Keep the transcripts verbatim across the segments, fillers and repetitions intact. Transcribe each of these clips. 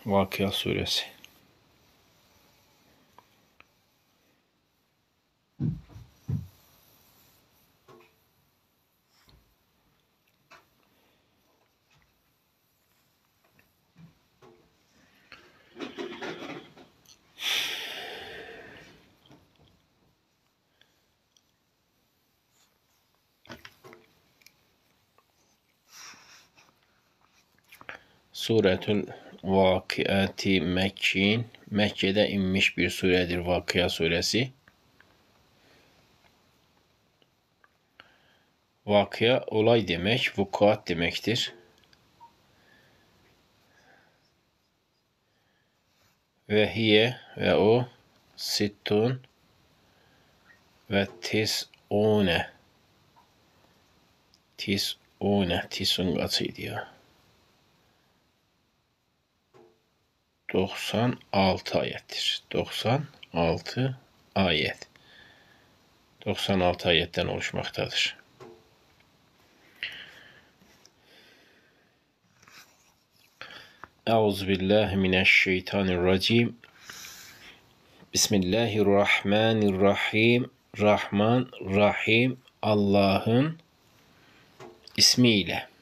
Vakıa suresi. Suretül Vakiati Mekkin, Mekke'de inmiş bir suredir Vakıa suresi. Vakıa olay demek, vukuat demektir. Ve hiye ve o sittun ve tis'une. Tis'une, tis'un kaçıydı ya? doksan altı ayettir. doksan altı ayet. doksan altı ayetten oluşmaktadır. Euzubillahimineşşeytanirracim. Bismillahirrahmanirrahim. Rahman, Rahim, Allah'ın ismiyle.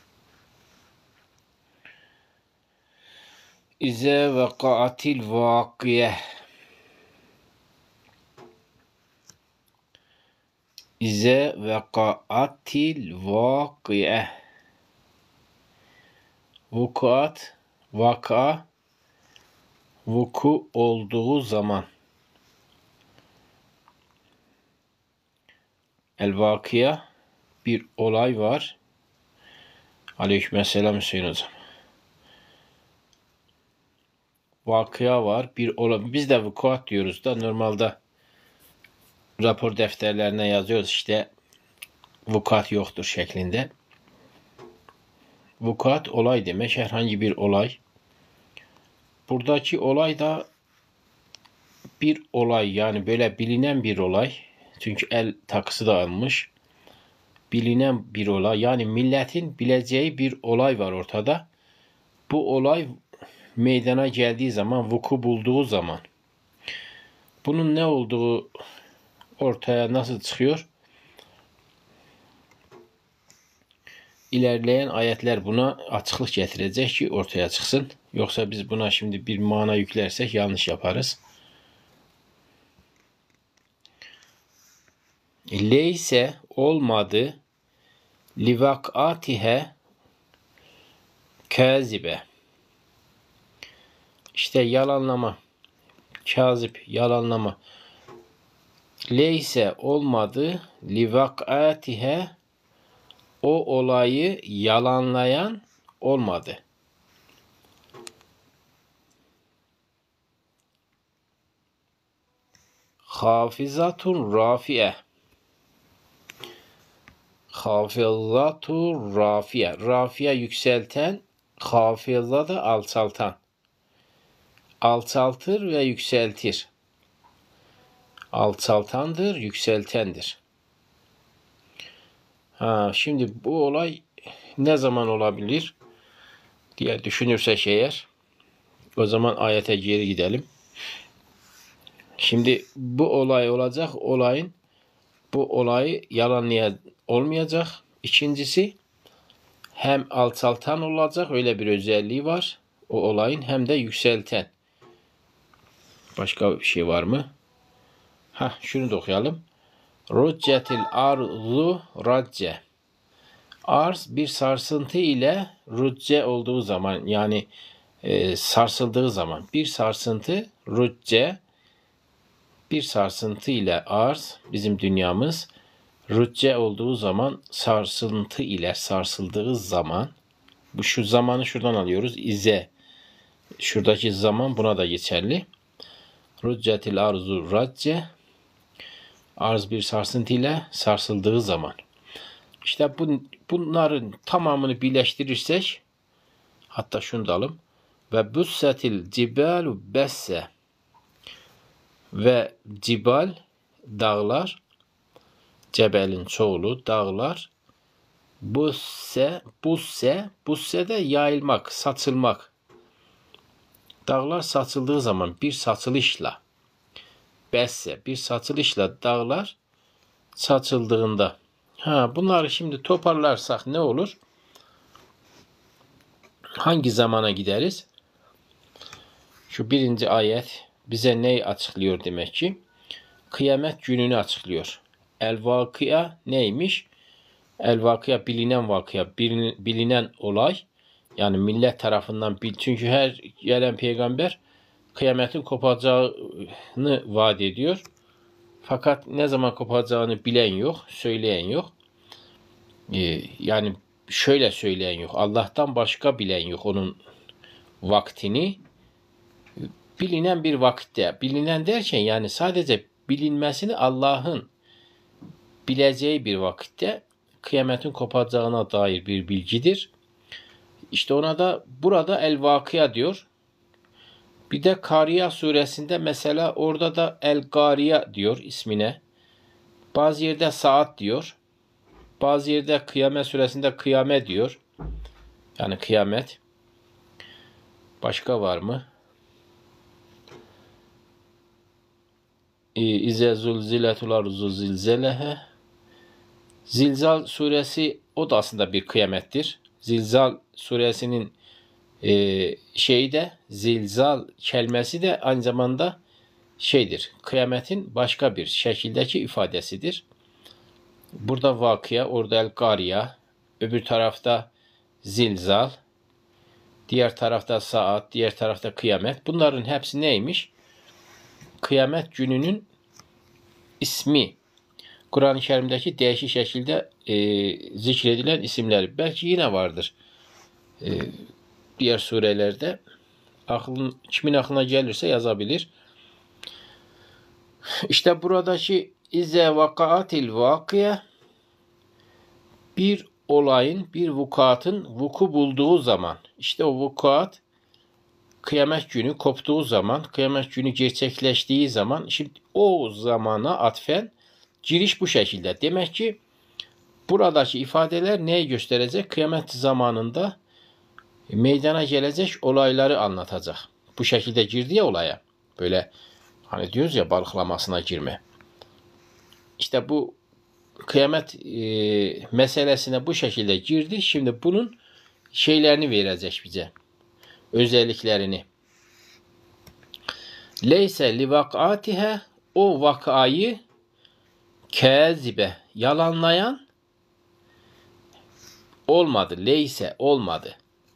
İze vekaatil vakiye. İze vekaatil vakiye. Vukuat, vaka, vuku olduğu zaman. El-Vakiye, bir olay var. Aleykümselam Hüseyin hocam. Vakıa var, bir olay. Biz de vukuat diyoruz da normalde rapor defterlerine yazıyoruz işte vukuat yoktur şeklinde. Vukuat olay demek, herhangi bir olay. Buradaki olay da bir olay, yani böyle bilinen bir olay. Çünkü el takısı da almış. Bilinen bir olay, yani milletin bileceği bir olay var ortada. Bu olay meydana geldiği zaman, vuku bulduğu zaman, bunun ne olduğu ortaya nasıl çıkıyor? İlerleyen ayetler buna açıklık getirecek ki ortaya çıksın. Yoksa biz buna şimdi bir mana yüklersek yanlış yaparız. Leyse olmadı livakatihe kazibe. İşte yalanlama, kazip, yalanlama. Leyse olmadı livakatihe, o olayı yalanlayan olmadı. Hafizatun rafiye. Hafizatun rafiye. Rafiye yükselten, hafiza da alçaltan. Alçaltır ve yükseltir. Alçaltandır, yükseltendir. Ha, şimdi bu olay ne zaman olabilir diye düşünürsek eğer, o zaman ayete geri gidelim. Şimdi bu olay olacak, olayın bu olayı yalanlayan olmayacak. İkincisi, hem alçaltan olacak, öyle bir özelliği var o olayın, hem de yükselten. Başka bir şey var mı? Ha, şunu da okuyalım. Ruccetil arzu racce. Arz bir sarsıntı ile rucce olduğu zaman, yani e, sarsıldığı zaman, bir sarsıntı, rucce, bir sarsıntı ile arz, bizim dünyamız, rucce olduğu zaman, sarsıntı ile sarsıldığı zaman, bu şu zamanı şuradan alıyoruz, ize, şuradaki zaman buna da geçerli. Ruccetil arzu racce, arz bir sarsıntı ile sarsıldığı zaman. İşte bu, bunların tamamını birleştirirsek, hatta şunu da alalım. Ve bussetil cibalu besse. Ve cibal, dağlar, cebelin çoğulu, dağlar, busse, busse, busse de yayılmak, saçılmak. Dağlar saçıldığı zaman bir saçılışla, bəssə bir saçılışla dağlar saçıldığında. Ha, bunları şimdi toparlarsak ne olur? Hangi zamana gideriz? Şu birinci ayet bize neyi açıklıyor demek ki? Kıyamet gününü açıklıyor. El-Vakıya neymiş? El-Vakıya bilinen vakıya, bilinen olay. Yani millet tarafından bil. Çünkü her gelen peygamber kıyametin kopacağını vaat ediyor. Fakat ne zaman kopacağını bilen yok, söyleyen yok. Ee, yani şöyle söyleyen yok. Allah'tan başka bilen yok onun vaktini. Bilinen bir vakitte. Bilinen derken yani sadece bilinmesini Allah'ın bileceği bir vakitte kıyametin kopacağına dair bir bilgidir. İşte ona da burada El-Vakıya diyor. Bir de Kariya suresinde mesela orada da El-Gariya diyor ismine. Bazı yerde saat diyor. Bazı yerde Kıyamet suresinde kıyame diyor. Yani kıyamet. Başka var mı? İze zulziletul arzu zilzelehe. Zilzal suresi o da aslında bir kıyamettir. Zilzal suresinin e, şeyi de zilzal kelimesi de aynı zamanda şeydir. Kıyametin başka bir şekildeki ifadesidir. Burada vakıya, orada el-gariya, öbür tarafta zilzal, diğer tarafta saat, diğer tarafta kıyamet. Bunların hepsi neymiş? Kıyamet gününün ismi. Kur'an-ı Kerim'deki değişik şekilde e, zikredilen isimleri. Belki yine vardır. E, diğer surelerde. Aklın, kimin aklına gelirse yazabilir. İşte buradaki İze vakaatil vakıya bir olayın, bir vukuatın vuku bulduğu zaman, işte o vukuat kıyamet günü koptuğu zaman, kıyamet günü gerçekleştiği zaman, şimdi o zamana atfen giriş bu şekilde. Demek ki buradaki ifadeler neyi gösterecek? Kıyamet zamanında meydana gelecek olayları anlatacak. Bu şekilde girdi ya olaya. Böyle hani diyoruz ya balıklamasına girme. İşte bu kıyamet e, meselesine bu şekilde girdi. Şimdi bunun şeylerini verecek bize. Özelliklerini. Leyse li vakatihe o vakayı kezibe yalanlayan olmadı. Leyse olmadı.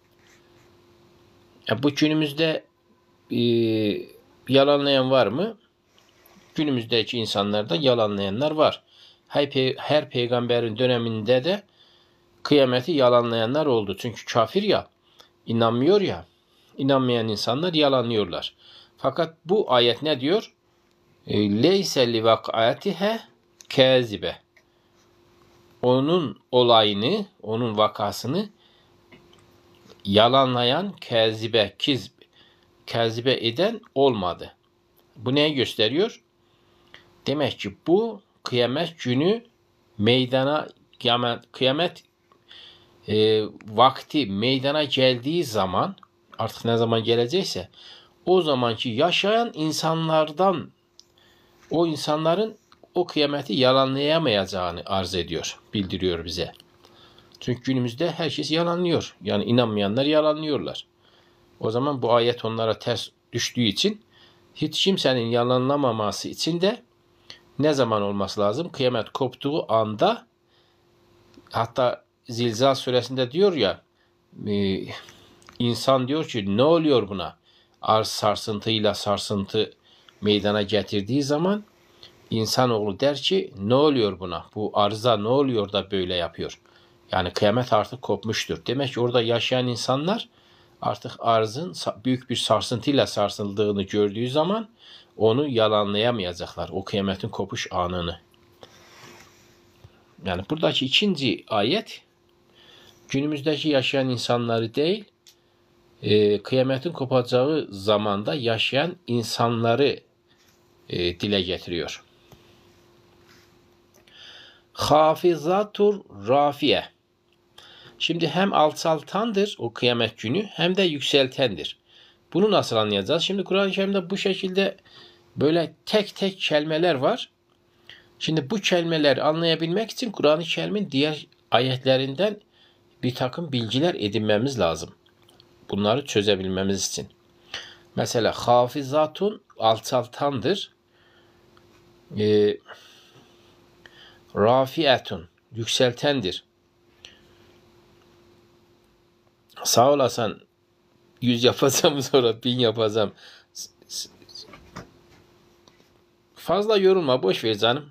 Ya bu günümüzde e, yalanlayan var mı? Günümüzdeki insanlarda yalanlayanlar var. Her, pe her peygamberin döneminde de kıyameti yalanlayanlar oldu. Çünkü kafir ya, inanmıyor ya. İnanmayan insanlar yalanlıyorlar. Fakat bu ayet ne diyor? Leyse li vakatihe kezibe. Onun olayını, onun vakasını yalanlayan kezibe, kizb, kezibe eden olmadı. Bu neyi gösteriyor? Demek ki bu kıyamet günü meydana, kıyamet, kıyamet e, vakti meydana geldiği zaman, artık ne zaman gelecekse, o zamanki yaşayan insanlardan, o insanların o kıyameti yalanlayamayacağını arz ediyor, bildiriyor bize. Çünkü günümüzde herkes yalanlıyor. Yani inanmayanlar yalanlıyorlar. O zaman bu ayet onlara ters düştüğü için hiç kimsenin yalanlamaması için de ne zaman olması lazım? Kıyamet koptuğu anda, hatta Zilzal suresinde diyor ya, e, insan diyor ki ne oluyor buna? Arz sarsıntıyla sarsıntı meydana getirdiği zaman insanoğlu der ki ne oluyor buna? Bu arıza ne oluyor da böyle yapıyor? Yani kıyamet artık kopmuştur. Demek ki orada yaşayan insanlar artık arzın büyük bir sarsıntıyla sarsıldığını gördüğü zaman onu yalanlayamayacaklar. O kıyametin kopuş anını. Yani buradaki ikinci ayet günümüzdeki yaşayan insanları değil, e, kıyametin kopacağı zamanda yaşayan insanları e, dile getiriyor. Hafizatur rafiye. Şimdi hem alçaltandır o kıyamet günü hem de yükseltendir. Bunu nasıl anlayacağız? Şimdi Kur'an-ı Kerim'de bu şekilde böyle tek tek kelimeler var. Şimdi bu kelimeleri anlayabilmek için Kur'an-ı Kerim'in diğer ayetlerinden bir takım bilgiler edinmemiz lazım. Bunları çözebilmemiz için. Mesela hafizatun alçaltandır. E, rafietun yükseltendir. Sağ olasın, yüz yapacağım sonra bin yapacağım. Fazla yorulma, boş ver canım.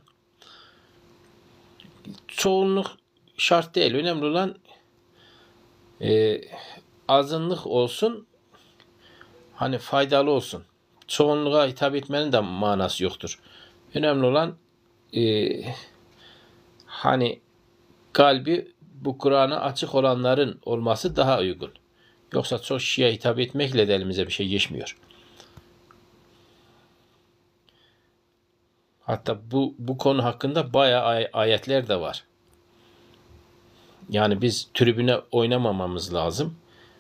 Çoğunluk şart değil. Önemli olan e, azınlık olsun, hani faydalı olsun. Çoğunluğa hitap etmenin de manası yoktur. Önemli olan e, hani kalbi bu Kur'an'a açık olanların olması daha uygun. Yoksa çok kişiye hitap etmekle de elimize bir şey geçmiyor. Hatta bu bu konu hakkında bayağı ay- ayetler de var. Yani biz tribüne oynamamamız lazım.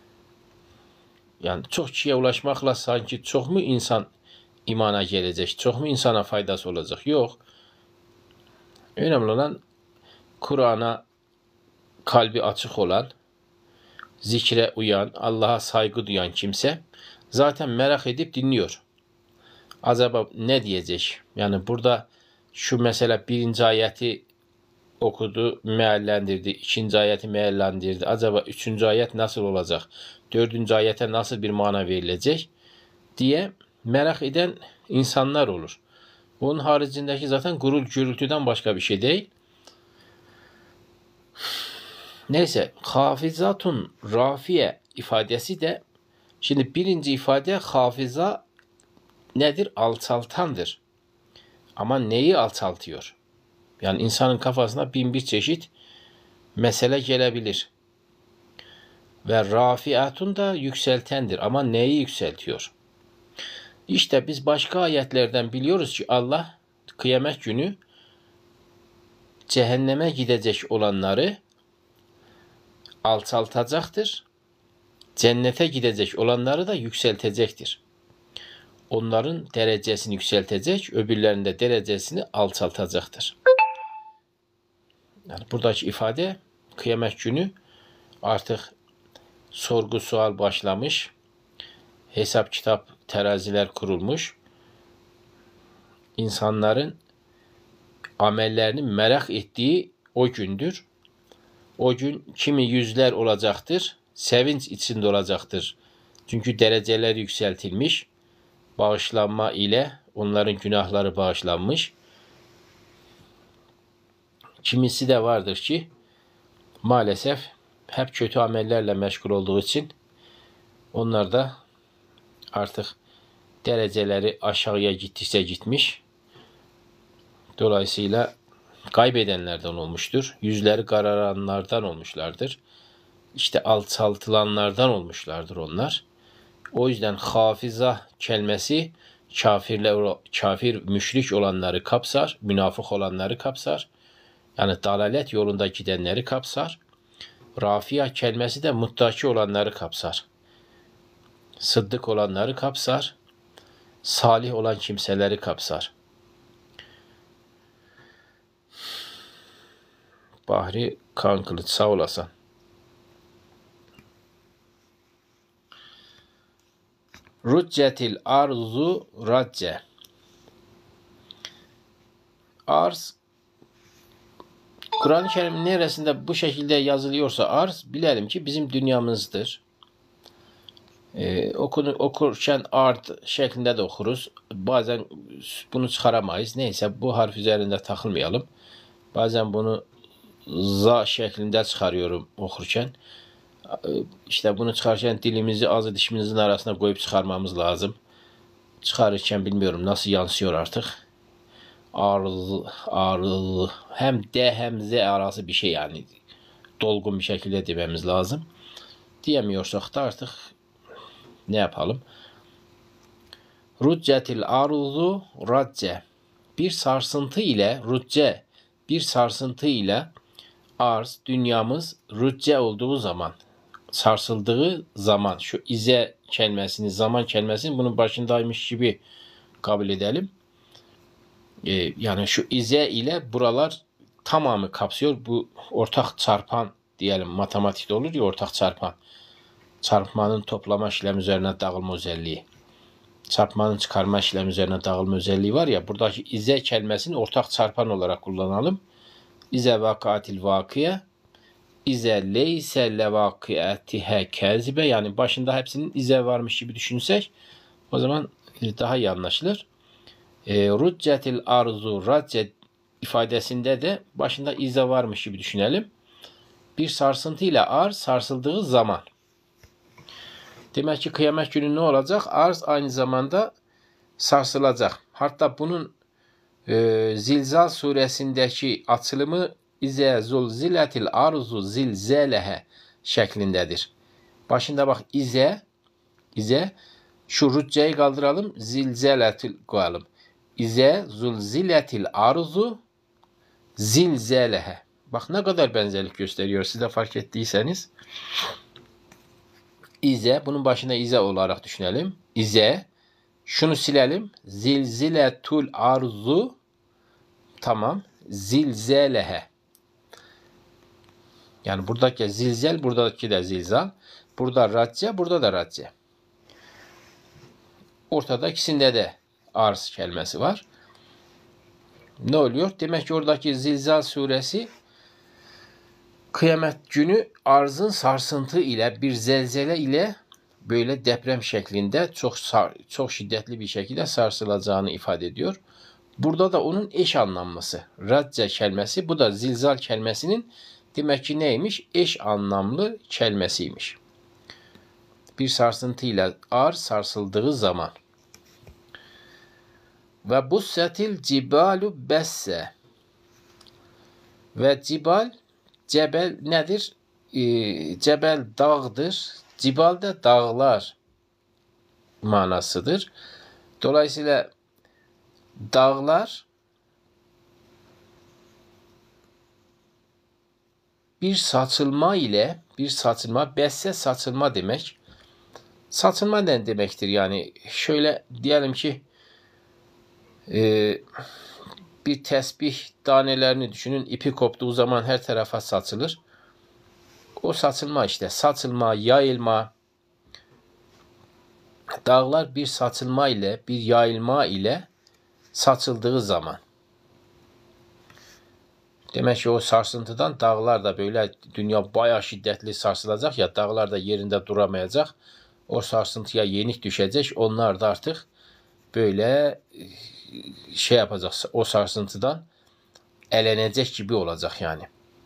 Yani çok kişiye ulaşmakla sanki çok mu insan imana gelecek, çok mu insana faydası olacak? Yok. Önemli olan Kur'an'a kalbi açık olan, zikre uyan, Allah'a saygı duyan kimse zaten merak edip dinliyor. Acaba ne diyecek? Yani burada şu mesela birinci ayeti okudu, meallendirdi. İkinci ayeti meallendirdi. Acaba üçüncü ayet nasıl olacak? Dördüncü ayete nasıl bir mana verilecek? Diye merak eden insanlar olur. Onun haricindeki zaten gurul gürültüden başka bir şey değil. Neyse, hafizatun rafiye ifadesi de, şimdi birinci ifade hafiza nedir? Alçaltandır. Ama neyi alçaltıyor? Yani insanın kafasına bin bir çeşit mesele gelebilir. Ve rafiatun da yükseltendir. Ama neyi yükseltiyor? İşte biz başka ayetlerden biliyoruz ki Allah kıyamet günü cehenneme gidecek olanları alçaltacaktır. Cennete gidecek olanları da yükseltecektir. Onların derecesini yükseltecek, öbürlerinin de derecesini alçaltacaktır. Yani buradaki ifade kıyamet günü artık sorgu sual başlamış, hesap kitap teraziler kurulmuş, insanların amellerini merak ettiği o gündür. O gün kimi yüzler olacaktır, sevinç içinde olacaktır. Çünkü dereceler yükseltilmiş, bağışlanma ile onların günahları bağışlanmış. Kimisi de vardır ki maalesef hep kötü amellerle meşgul olduğu için onlar da artık dereceleri aşağıya gittiyse gitmiş. Dolayısıyla kaybedenlerden olmuştur. Yüzleri kararanlardan olmuşlardır. İşte alçaltılanlardan olmuşlardır onlar. O yüzden hafiza kelimesi kafirler, kafir, müşrik olanları kapsar, münafık olanları kapsar. Yani dalalet yolunda gidenleri kapsar. Rafia kelimesi de muttaki olanları kapsar. Sıddık olanları kapsar. Salih olan kimseleri kapsar. Bahri Kan Kılıç, sağ olasın. Ruccetil arzu racce. Arz, Kur'an-ı Kerim neresinde bu şekilde yazılıyorsa arz, bilelim ki bizim dünyamızdır. Ee, okunu, okurken art şeklinde de okuruz. Bazen bunu çıkaramayız. Neyse, bu harf üzerinde takılmayalım. Bazen bunu za şeklinde çıkarıyorum okurken. İşte bunu çıkarken dilimizi ağzı dişimizin arasına koyup çıkarmamız lazım. Çıkarırken bilmiyorum nasıl yansıyor artık. Arz, arz, hem D hem Z arası bir şey, yani dolgun bir şekilde dememiz lazım. Diyemiyorsak da artık ne yapalım? Ruccetil arzu racce. Bir sarsıntı ile rucce, bir sarsıntı ile arz, dünyamız rücce olduğu zaman, sarsıldığı zaman, şu ize kelimesini, zaman kelimesini bunun başındaymış gibi kabul edelim. Ee, yani şu ize ile buralar tamamı kapsıyor. Bu ortak çarpan diyelim, matematikte olur ya ortak çarpan. Çarpmanın toplama işlemi üzerine dağılma özelliği. Çarpmanın çıkarma işlemi üzerine dağılma özelliği var ya, buradaki ize kelimesini ortak çarpan olarak kullanalım. İze vakatil vakiye, İze leyse levakiyetihe kezibe, yani başında hepsinin ize varmış gibi düşünsek o zaman daha iyi anlaşılır. E, Ruccetil arzu racce ifadesinde de başında ize varmış gibi düşünelim. Bir sarsıntıyla arz sarsıldığı zaman. Demek ki kıyamet günü ne olacak? Arz aynı zamanda sarsılacak. Hatta bunun e, Zilzal suresindeki açılımı İze zulziletil arzu zilzelehe şeklindedir. Başında bak ize, ize, şu rücceyi kaldıralım, zilzeletil koyalım. İze zulziletil arzu zilzelehe. Bak ne kadar benzerlik gösteriyor, siz de fark ettiyseniz. İze, bunun başına ize olarak düşünelim. İze, şunu silelim. Zilziletul arzu, tamam, zilzelehe. Yani buradaki zilzel, buradaki de zilzal. Burada racce, burada da racce. Ortada ikisinde de arz kelimesi var. Ne oluyor? Demek ki oradaki Zilzal suresi kıyamet günü arzın sarsıntı ile, bir zelzele ile böyle deprem şeklinde çok çok şiddetli bir şekilde sarsılacağını ifade ediyor. Burada da onun eş anlamlısı. Racce kelimesi, bu da zilzal kelimesinin demek ki neymiş? Eş anlamlı kelimesiymiş. Bir sarsıntıyla arz sarsıldığı zaman. Ve bussetil cibalu besse. Ve cibal, cebel nedir? Ee, cebel dağdır. Cibal de dağlar manasıdır. Dolayısıyla dağlar bir saçılma ile, bir saçılma, besse saçılma demek. Saçılma ne demektir? Yani şöyle diyelim ki e, bir tesbih tanelerini düşünün. İpi koptuğu zaman her tarafa saçılır. O saçılma işte. Saçılma, yayılma. Dağlar bir saçılma ile, bir yayılma ile saçıldığı zaman. Demek ki o sarsıntıdan dağlar da böyle, dünya bayağı şiddetli sarsılacak ya, dağlar da yerinde duramayacak. O sarsıntıya yenik düşecek. Onlar da artık böyle şey yapacak, o sarsıntıdan elenecek gibi olacak yani.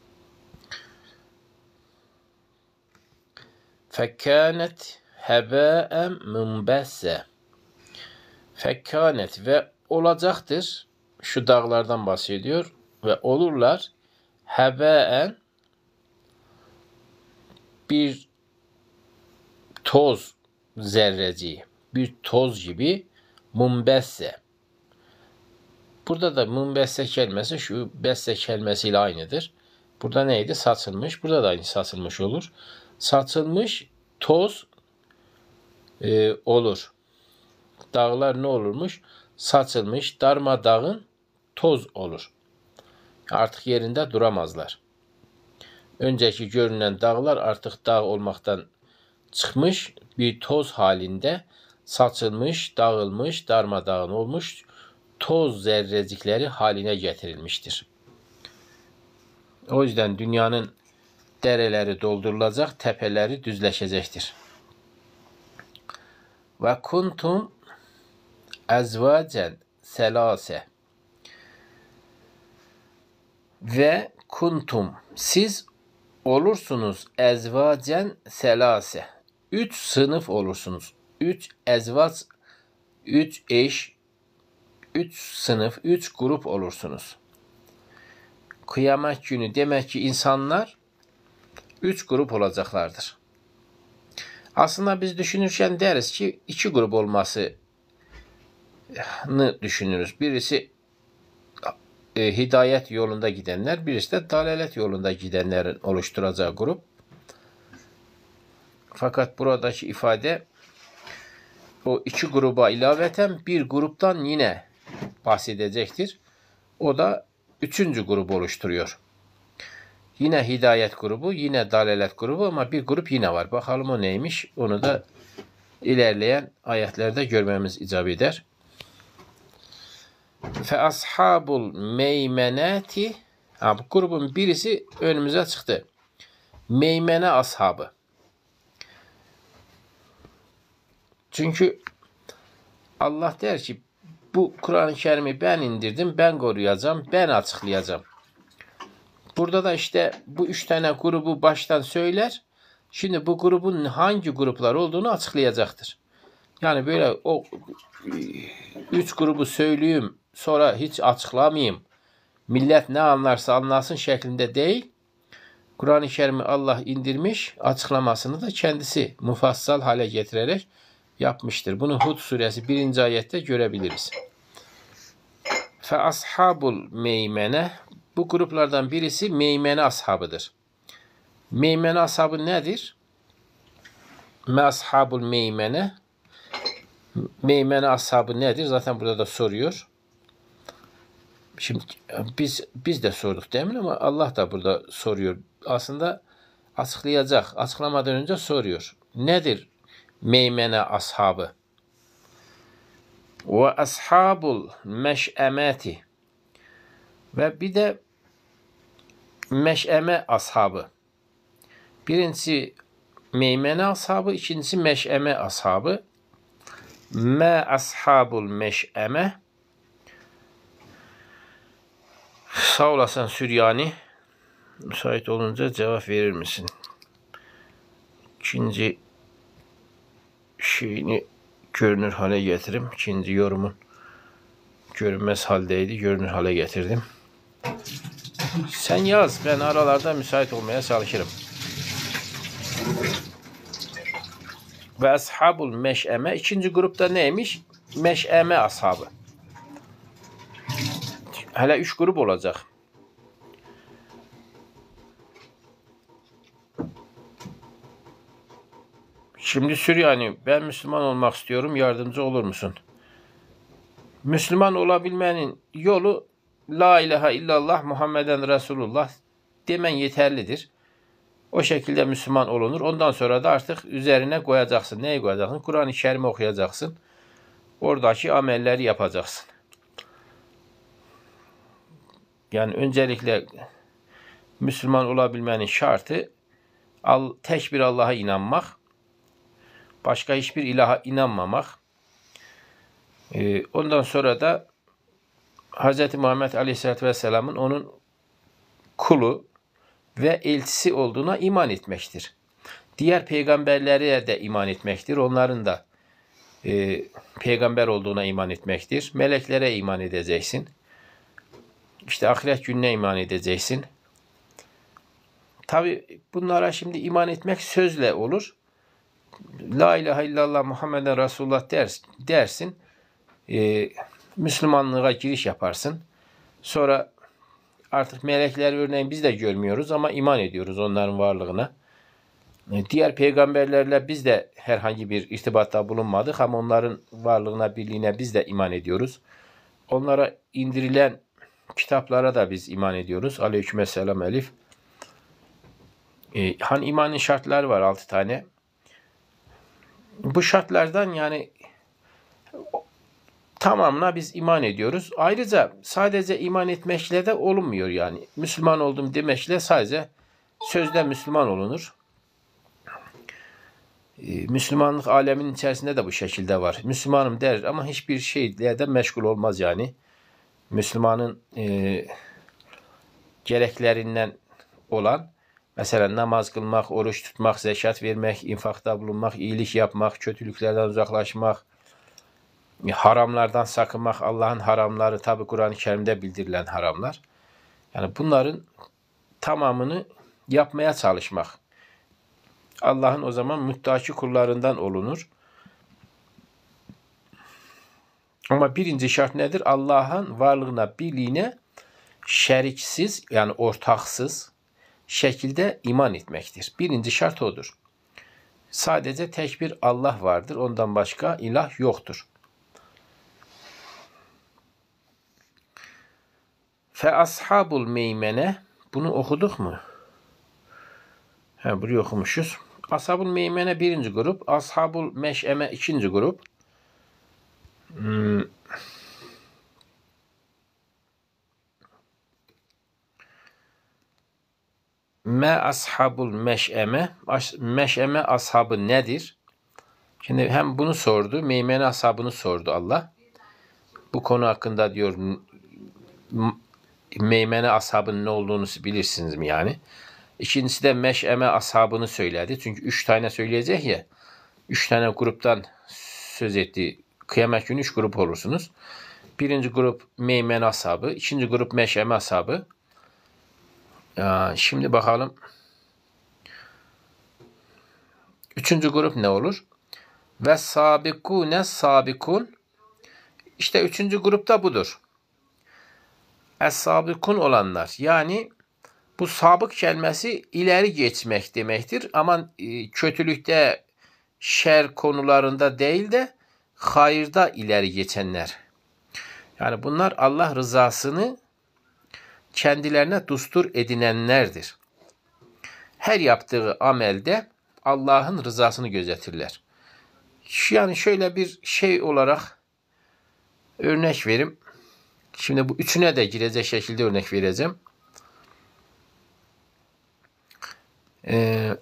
Fekkanet hebâen munbesse. Fekkanet ve olacaktır. Şu dağlardan bahsediyor. Ve olurlar hebâen bir toz zerreci, bir toz gibi, munbesse. Burada da munbesse kelimesi şu besse kelimesiyle aynıdır. Burada neydi? Saçılmış. Burada da aynı saçılmış olur. Saçılmış toz e, olur. Dağlar ne olurmuş? Saçılmış darmadağın toz olur. Artık yerinde duramazlar. Önceki görünen dağlar artık dağ olmaktan çıkmış, bir toz halinde saçılmış, dağılmış, darmadağın olmuş toz zerrecikleri haline getirilmiştir. O yüzden dünyanın dereleri doldurulacak, tepeleri düzleşecektir. Ve kuntum ezvacen selase. Ve kuntum, siz olursunuz ezvacen selase. Üç sınıf olursunuz. Üç ezvac, üç eş, üç sınıf, üç grup olursunuz. Kıyamet günü demek ki insanlar üç grup olacaklardır. Aslında biz düşünürken deriz ki iki grup olmasını düşünürüz. Birisi e, hidayet yolunda gidenler, birisi de dalalet yolunda gidenlerin oluşturacağı grup. Fakat buradaki ifade o iki gruba ilaveten bir gruptan yine bahsedecektir. O da üçüncü grubu oluşturuyor. Yine hidayet grubu, yine dalalet grubu ama bir grup yine var. Bakalım o neymiş? Onu da ilerleyen ayetlerde görmemiz icap eder. Fe ashabul meymenati, ha, bu grubun birisi önümüze çıktı. Meymene ashabı. Çünkü Allah der ki bu Kur'an-ı Kerim'i ben indirdim, ben koruyacağım, ben açıklayacağım. Burada da işte bu üç tane grubu baştan söyler. Şimdi bu grubun hangi gruplar olduğunu açıklayacaktır. Yani böyle o üç grubu söyleyeyim, sonra hiç açıklamayayım. Millet ne anlarsa anlasın şeklinde değil. Kur'an-ı Kerim'i Allah indirmiş, açıklamasını da kendisi mufassal hale getirerek yapmıştır. Bunu Hud suresi birinci ayette görebiliriz. Fe ashabul meymene, bu gruplardan birisi meymene ashabıdır. Meymene ashabı nedir? Me ashabul meymene, meymene ashabı nedir? Zaten burada da soruyor. Şimdi biz biz de sorduk değil mi? Ama Allah da burada soruyor. Aslında açıklayacak. Açıklamadan önce soruyor. Nedir meymene ashabı? Ve ashabul meş'emeti, ve bir de meş'eme ashabı. Birincisi meymene ashabı, ikincisi meş'eme ashabı. Me ashabul meş'eme. Sağ olasın Süryani. Müsait olunca cevap verir misin? İkinci şeyini görünür hale getirdim. İkinci yorumun görünmez haldeydi. Görünür hale getirdim. Sen yaz. Ben aralarda müsait olmaya çalışırım. Ve ashabul meş'eme. İkinci grupta neymiş? Meş'eme ashabı. Hele üç grup olacak. Şimdi Süryani, ben Müslüman olmak istiyorum, yardımcı olur musun? Müslüman olabilmenin yolu La ilahe illallah Muhammeden Resulullah demen yeterlidir. O şekilde Müslüman olunur. Ondan sonra da artık üzerine koyacaksın. Neyi koyacaksın? Kur'an-ı Kerim'i okuyacaksın. Oradaki amelleri yapacaksın. Yani öncelikle Müslüman olabilmenin şartı tek bir Allah'a inanmak, başka hiçbir ilaha inanmamak. Ondan sonra da Hz. Muhammed Aleyhisselatü Vesselam'ın onun kulu ve elçisi olduğuna iman etmektir. Diğer peygamberlere de iman etmektir. Onların da e, peygamber olduğuna iman etmektir. Meleklere iman edeceksin. İşte ahiret gününe iman edeceksin. Tabi bunlara şimdi iman etmek sözle olur. La ilahe illallah Muhammeden Resulullah dersin. E, Müslümanlığa giriş yaparsın. Sonra artık melekler örneğin biz de görmüyoruz ama iman ediyoruz onların varlığına. Diğer peygamberlerle biz de herhangi bir irtibatta bulunmadık ama onların varlığına, birliğine biz de iman ediyoruz. Onlara indirilen kitaplara da biz iman ediyoruz. Aleykümselam elif. Ee, hani imanın şartları var altı tane. Bu şartlardan yani tamamına biz iman ediyoruz. Ayrıca sadece iman etmekle de olunmuyor yani. Müslüman oldum demekle sadece sözde Müslüman olunur. Ee, Müslümanlık aleminin içerisinde de bu şekilde var. Müslümanım der ama hiçbir şeyle de meşgul olmaz yani. Müslümanın e, gereklerinden olan mesela namaz kılmak, oruç tutmak, zekat vermek, infakta bulunmak, iyilik yapmak, kötülüklerden uzaklaşmak, haramlardan sakınmak, Allah'ın haramları tabi Kur'an-ı Kerim'de bildirilen haramlar. Yani bunların tamamını yapmaya çalışmak. Allah'ın o zaman müttaki kullarından olunur. Ama birinci şart nedir? Allah'ın varlığına, birliğine şeriksiz yani ortaksız şekilde iman etmektir. Birinci şart odur. Sadece tek bir Allah vardır. Ondan başka ilah yoktur. Fe ashabul meymene, bunu okuduk mu? He, burayı okumuşuz. Ashabul meymene birinci grup. Ashabul meş'eme ikinci grup. Hmm. Me ashabul meş'eme. Meş'eme ashabı nedir? Şimdi hem bunu sordu. Meymene ashabını sordu Allah. Bu konu hakkında diyor meymene ashabının ne olduğunu bilirsiniz mi yani? İkincisi de meş'eme ashabını söyledi. Çünkü üç tane söyleyecek ya. Üç tane gruptan söz etti. Kıyamet günü üç grup olursunuz. Birinci grup meymen ashabı. İkinci grup meş'eme ashabı. Ya, şimdi bakalım. Üçüncü grup ne olur? Ve sabikune sabikun. İşte üçüncü grupta budur. Es-sabikun olanlar. Yani bu sabık kelimesi ileri geçmek demektir. Ama kötülükte, şer konularında değil de hayırda ileri geçenler. Yani bunlar Allah rızasını kendilerine dustur edinenlerdir. Her yaptığı amelde Allah'ın rızasını gözetirler. Yani şöyle bir şey olarak örnek vereyim. Şimdi bu üçüne de girecek şekilde örnek vereceğim. Ee,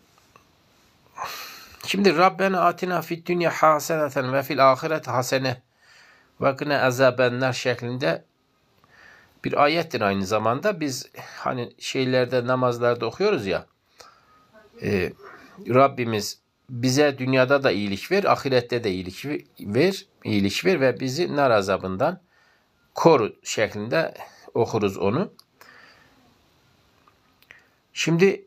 şimdi Rabbena atina fid dünya haseneten ve fil ahiret hasene ve kine azabenler şeklinde bir ayettir aynı zamanda. Biz hani şeylerde, namazlarda okuyoruz ya, e, Rabbimiz bize dünyada da iyilik ver, ahirette de iyilik ver, iyilik ver ve bizi nar azabından koru şeklinde okuruz onu. Şimdi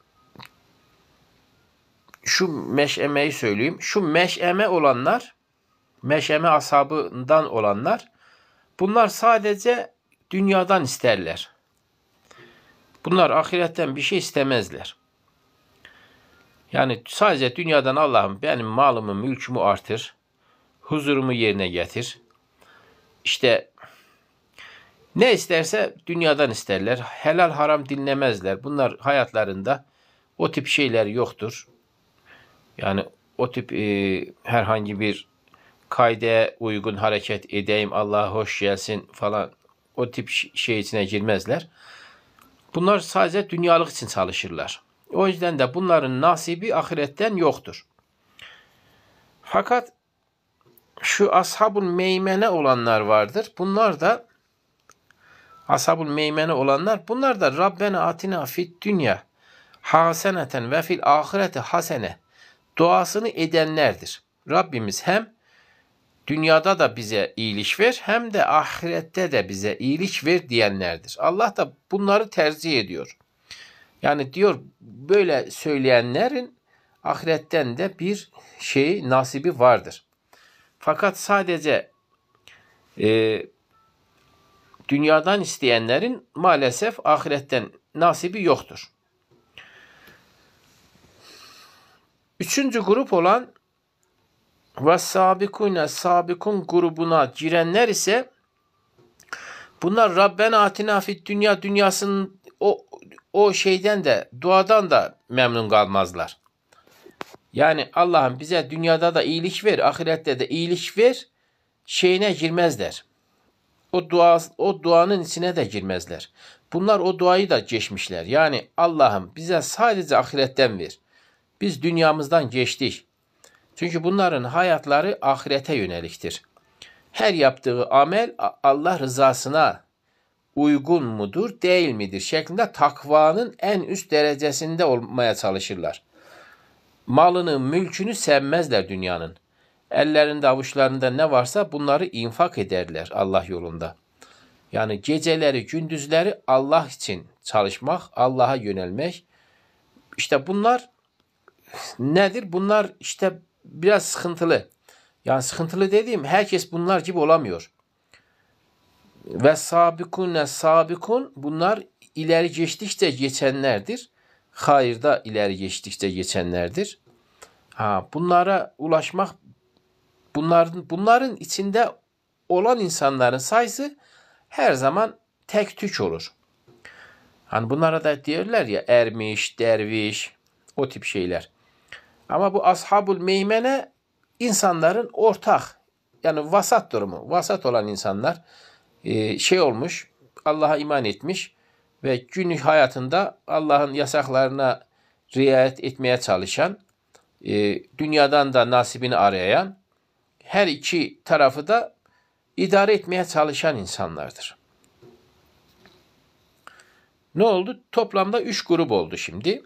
şu meş'emeyi söyleyeyim. Şu meş'eme olanlar, meş'eme ashabından olanlar, bunlar sadece dünyadan isterler. Bunlar ahiretten bir şey istemezler. Yani sadece dünyadan Allah'ım benim malımı, mülkümü artır, huzurumu yerine getir. İşte ne isterse dünyadan isterler. Helal haram dinlemezler. Bunlar hayatlarında o tip şeyler yoktur. Yani o tip e, herhangi bir kaideye uygun hareket edeyim, Allah'a hoş gelsin falan, o tip şey içine girmezler. Bunlar sadece dünyalık için çalışırlar. O yüzden de bunların nasibi ahiretten yoktur. Fakat şu ashabul meymene olanlar vardır. Bunlar da ashabul meymene olanlar, bunlar da Rabbena atina fid dünya haseneten ve fil ahireti hasene duasını edenlerdir. Rabbimiz hem dünyada da bize iyilik ver, hem de ahirette de bize iyilik ver diyenlerdir. Allah da bunları tercih ediyor. Yani diyor, böyle söyleyenlerin ahiretten de bir şey, nasibi vardır. Fakat sadece e, dünyadan isteyenlerin maalesef ahiretten nasibi yoktur. Üçüncü grup olan ve sabikune sabikun grubuna girenler ise bunlar Rabbena atina fid dünya dünyasının o o şeyden de, duadan da memnun kalmazlar. Yani Allah'ım bize dünyada da iyilik ver, ahirette de iyilik ver şeyine girmezler. O dua o duanın içine de girmezler. Bunlar o duayı da geçmişler. Yani Allah'ım bize sadece ahiretten ver. Biz dünyamızdan geçtik. Çünkü bunların hayatları ahirete yöneliktir. Her yaptığı amel Allah rızasına uygun mudur, değil midir şeklinde takvanın en üst derecesinde olmaya çalışırlar. Malını, mülkünü sevmezler dünyanın. Ellerinde, avuçlarında ne varsa bunları infak ederler Allah yolunda. Yani geceleri, gündüzleri Allah için çalışmak, Allah'a yönelmek. İşte bunlar nedir? Bunlar işte biraz sıkıntılı. Yani sıkıntılı dediğim, herkes bunlar gibi olamıyor. Ve sabikune sabikun, bunlar ileri geçtikçe geçenlerdir. Hayırda ileri geçtikçe geçenlerdir. Ha, bunlara ulaşmak, bunların bunların içinde olan insanların sayısı her zaman tek tük olur. Hani bunlara da diyorlar ya ermiş, derviş, o tip şeyler. Ama bu ashabul meymene insanların ortak, yani vasat durumu, vasat olan insanlar e, şey olmuş, Allah'a iman etmiş ve günlük hayatında Allah'ın yasaklarına riayet etmeye çalışan, e, dünyadan da nasibini arayan, her iki tarafı da idare etmeye çalışan insanlardır. Ne oldu? Toplamda üç grup oldu şimdi.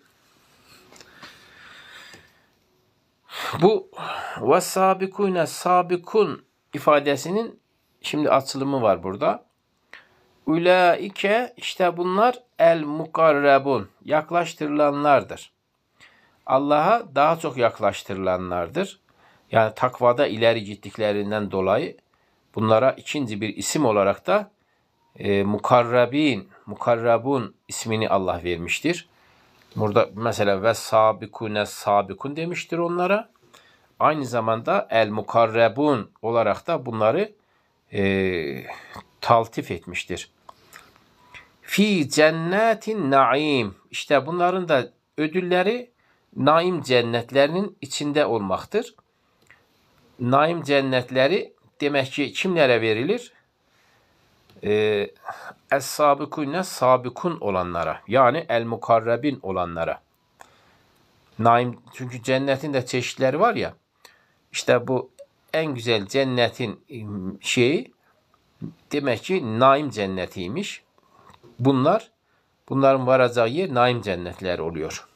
Bu وَالسَّابِكُونَ sabikun ifadesinin şimdi açılımı var burada. Ulaike, işte bunlar el mukarrabun, yaklaştırılanlardır. Allah'a daha çok yaklaştırılanlardır. Yani takvada ileri gittiklerinden dolayı bunlara ikinci bir isim olarak da e, mukarrabin, mukarrabun ismini Allah vermiştir. Burada mesela ve sabikune sabikun demiştir onlara. Aynı zamanda el mukarrabun olarak da bunları e, taltif etmiştir. Fi cennetin naim. İşte bunların da ödülleri naim cennetlerinin içinde olmaktır. Naim cennetleri demek ki kimlere verilir? Ee, Es-sabikune sabikun olanlara, yani el-mukarrabin olanlara. Naim, çünkü cennetin de çeşitleri var ya. İşte bu en güzel cennetin şeyi demek ki naim cennetiymiş. Bunlar, bunların varacağı yer naim cennetler oluyor.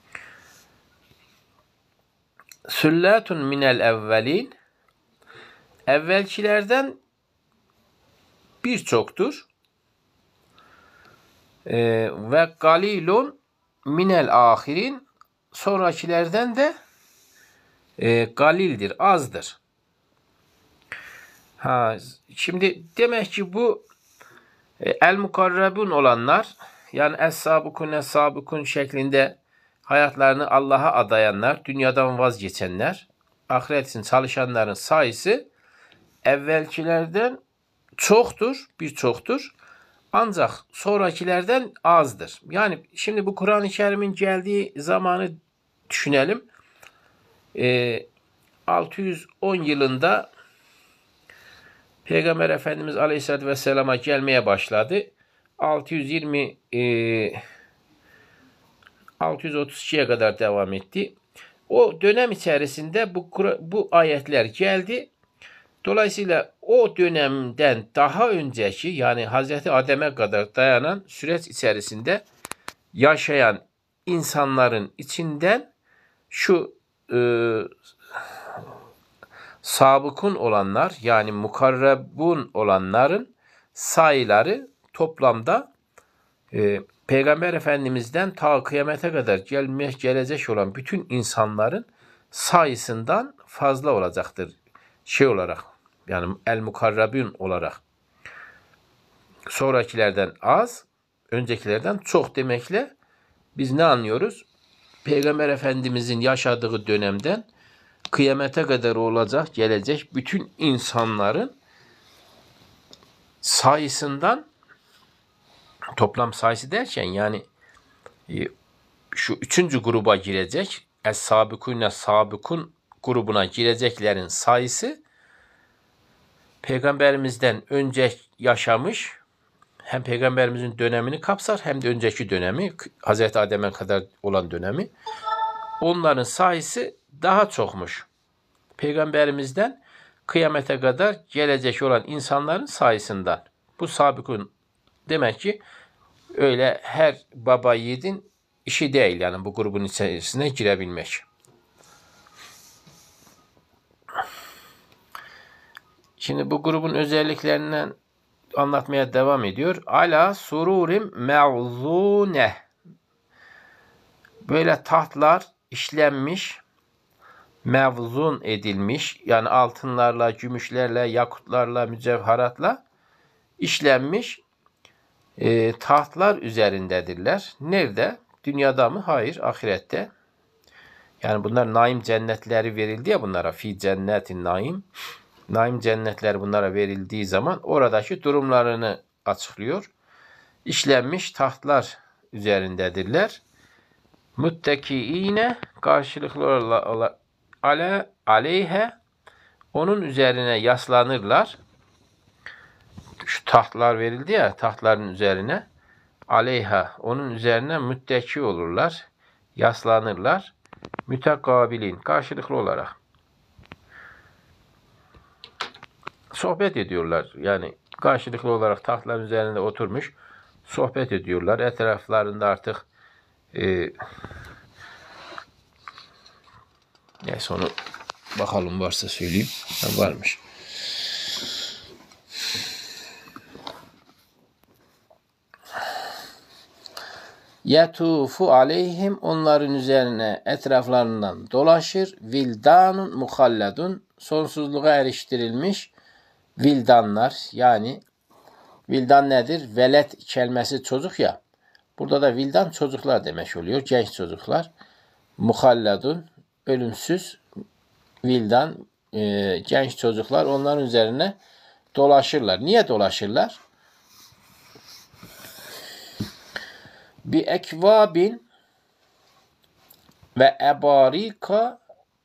Sülletun minel evvelin, evvelkilerden birçoktur. Ee, ve galilun minel ahirin, sonrakilerden de e, galildir, azdır. Ha, şimdi demek ki bu e, el mukarrabun olanlar, yani es-sabikun es-sabikun şeklinde hayatlarını Allah'a adayanlar, dünyadan vazgeçenler, ahiret için çalışanların sayısı evvelkilerden çoktur, birçoktur. Ancak sonrakilerden azdır. Yani şimdi bu Kur'an-ı Kerim'in geldiği zamanı düşünelim. Ee, altı yüz on yılında Peygamber Efendimiz Aleyhisselatü Vesselam'a gelmeye başladı. altı yüz yirmi e, altı yüz otuz ikiye kadar devam etti. O dönem içerisinde bu bu ayetler geldi. Dolayısıyla o dönemden daha önceki, yani Hazreti Adem'e kadar dayanan süreç içerisinde yaşayan insanların içinden şu e, sabıkun olanlar, yani mukarrabun olanların sayıları toplamda e, Peygamber Efendimiz'den ta kıyamete kadar gelmeye gelecek olan bütün insanların sayısından fazla olacaktır. Şey olarak, yani el mukarrabun olarak. Sonrakilerden az, öncekilerden çok demekle biz ne anlıyoruz? Peygamber Efendimizin yaşadığı dönemden kıyamete kadar olacak, gelecek bütün insanların sayısından, toplam sayısı derken yani şu üçüncü gruba girecek, es-sabikune sabikun grubuna gireceklerin sayısı Peygamberimizden önce yaşamış, hem Peygamberimizin dönemini kapsar hem de önceki dönemi, Hazreti Adem'e kadar olan dönemi. Onların sayısı daha çokmuş. Peygamberimizden kıyamete kadar gelecek olan insanların sayısından. Bu sabikun demek ki öyle her baba yiğidin işi değil, yani bu grubun içerisine girebilmek. Şimdi bu grubun özelliklerinden anlatmaya devam ediyor. Ala sururim mevzune. Böyle tahtlar işlenmiş, mevzun edilmiş, yani altınlarla, gümüşlerle, yakutlarla, mücevheratla işlenmiş e, tahtlar üzerindedirler. Nerede? Dünyada mı? Hayır, ahirette. Yani bunlar naim cennetleri verildi ya bunlara. Fi cennetin naim. Naim cennetleri bunlara verildiği zaman oradaki durumlarını açıklıyor. İşlenmiş tahtlar üzerindedirler. Müttekiine karşılıklı olarak ale aleyhe onun üzerine yaslanırlar. Şu tahtlar verildi ya tahtların üzerine aleyha onun üzerine mütteki olurlar. Yaslanırlar. Mütekabilin karşılıklı olarak. Sohbet ediyorlar. Yani karşılıklı olarak tahtların üzerinde oturmuş sohbet ediyorlar. Etraflarında artık e, neyse onu bakalım varsa söyleyeyim. Ha, varmış. Yetufu aleyhim onların üzerine etraflarından dolaşır. Vildanun muhalladun sonsuzluğa eriştirilmiş vildanlar yani vildan nedir? Velet kelimesi çocuk ya. Burada da vildan çocuklar demek oluyor. Genç çocuklar. Muhalladun ölümsüz vildan e, genç çocuklar onların üzerine dolaşırlar. Niye dolaşırlar? Bi ekvabin ve ebarika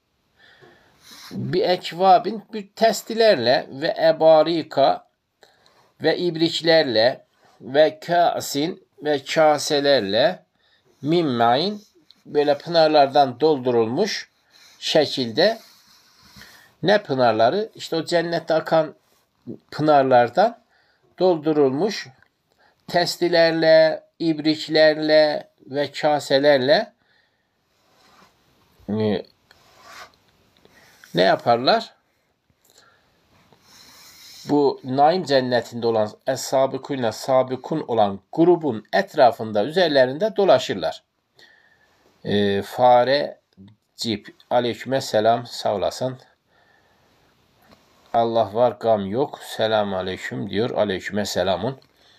bi ekvabin bir testilerle ve ebarika ve ibriklerle ve kasin ve kaselerle mimmain böyle pınarlardan doldurulmuş şekilde ne pınarları? İşte o cennette akan pınarlardan doldurulmuş testilerle, ibriklerle ve kaselerle e, ne yaparlar? Bu naim cennetinde olan es-sabikune sabikun olan grubun etrafında üzerlerinde dolaşırlar. E, fare cip aleyküme selam sağ olasın. Allah var gam yok. Selam aleyküm diyor. Aleyküme selamun.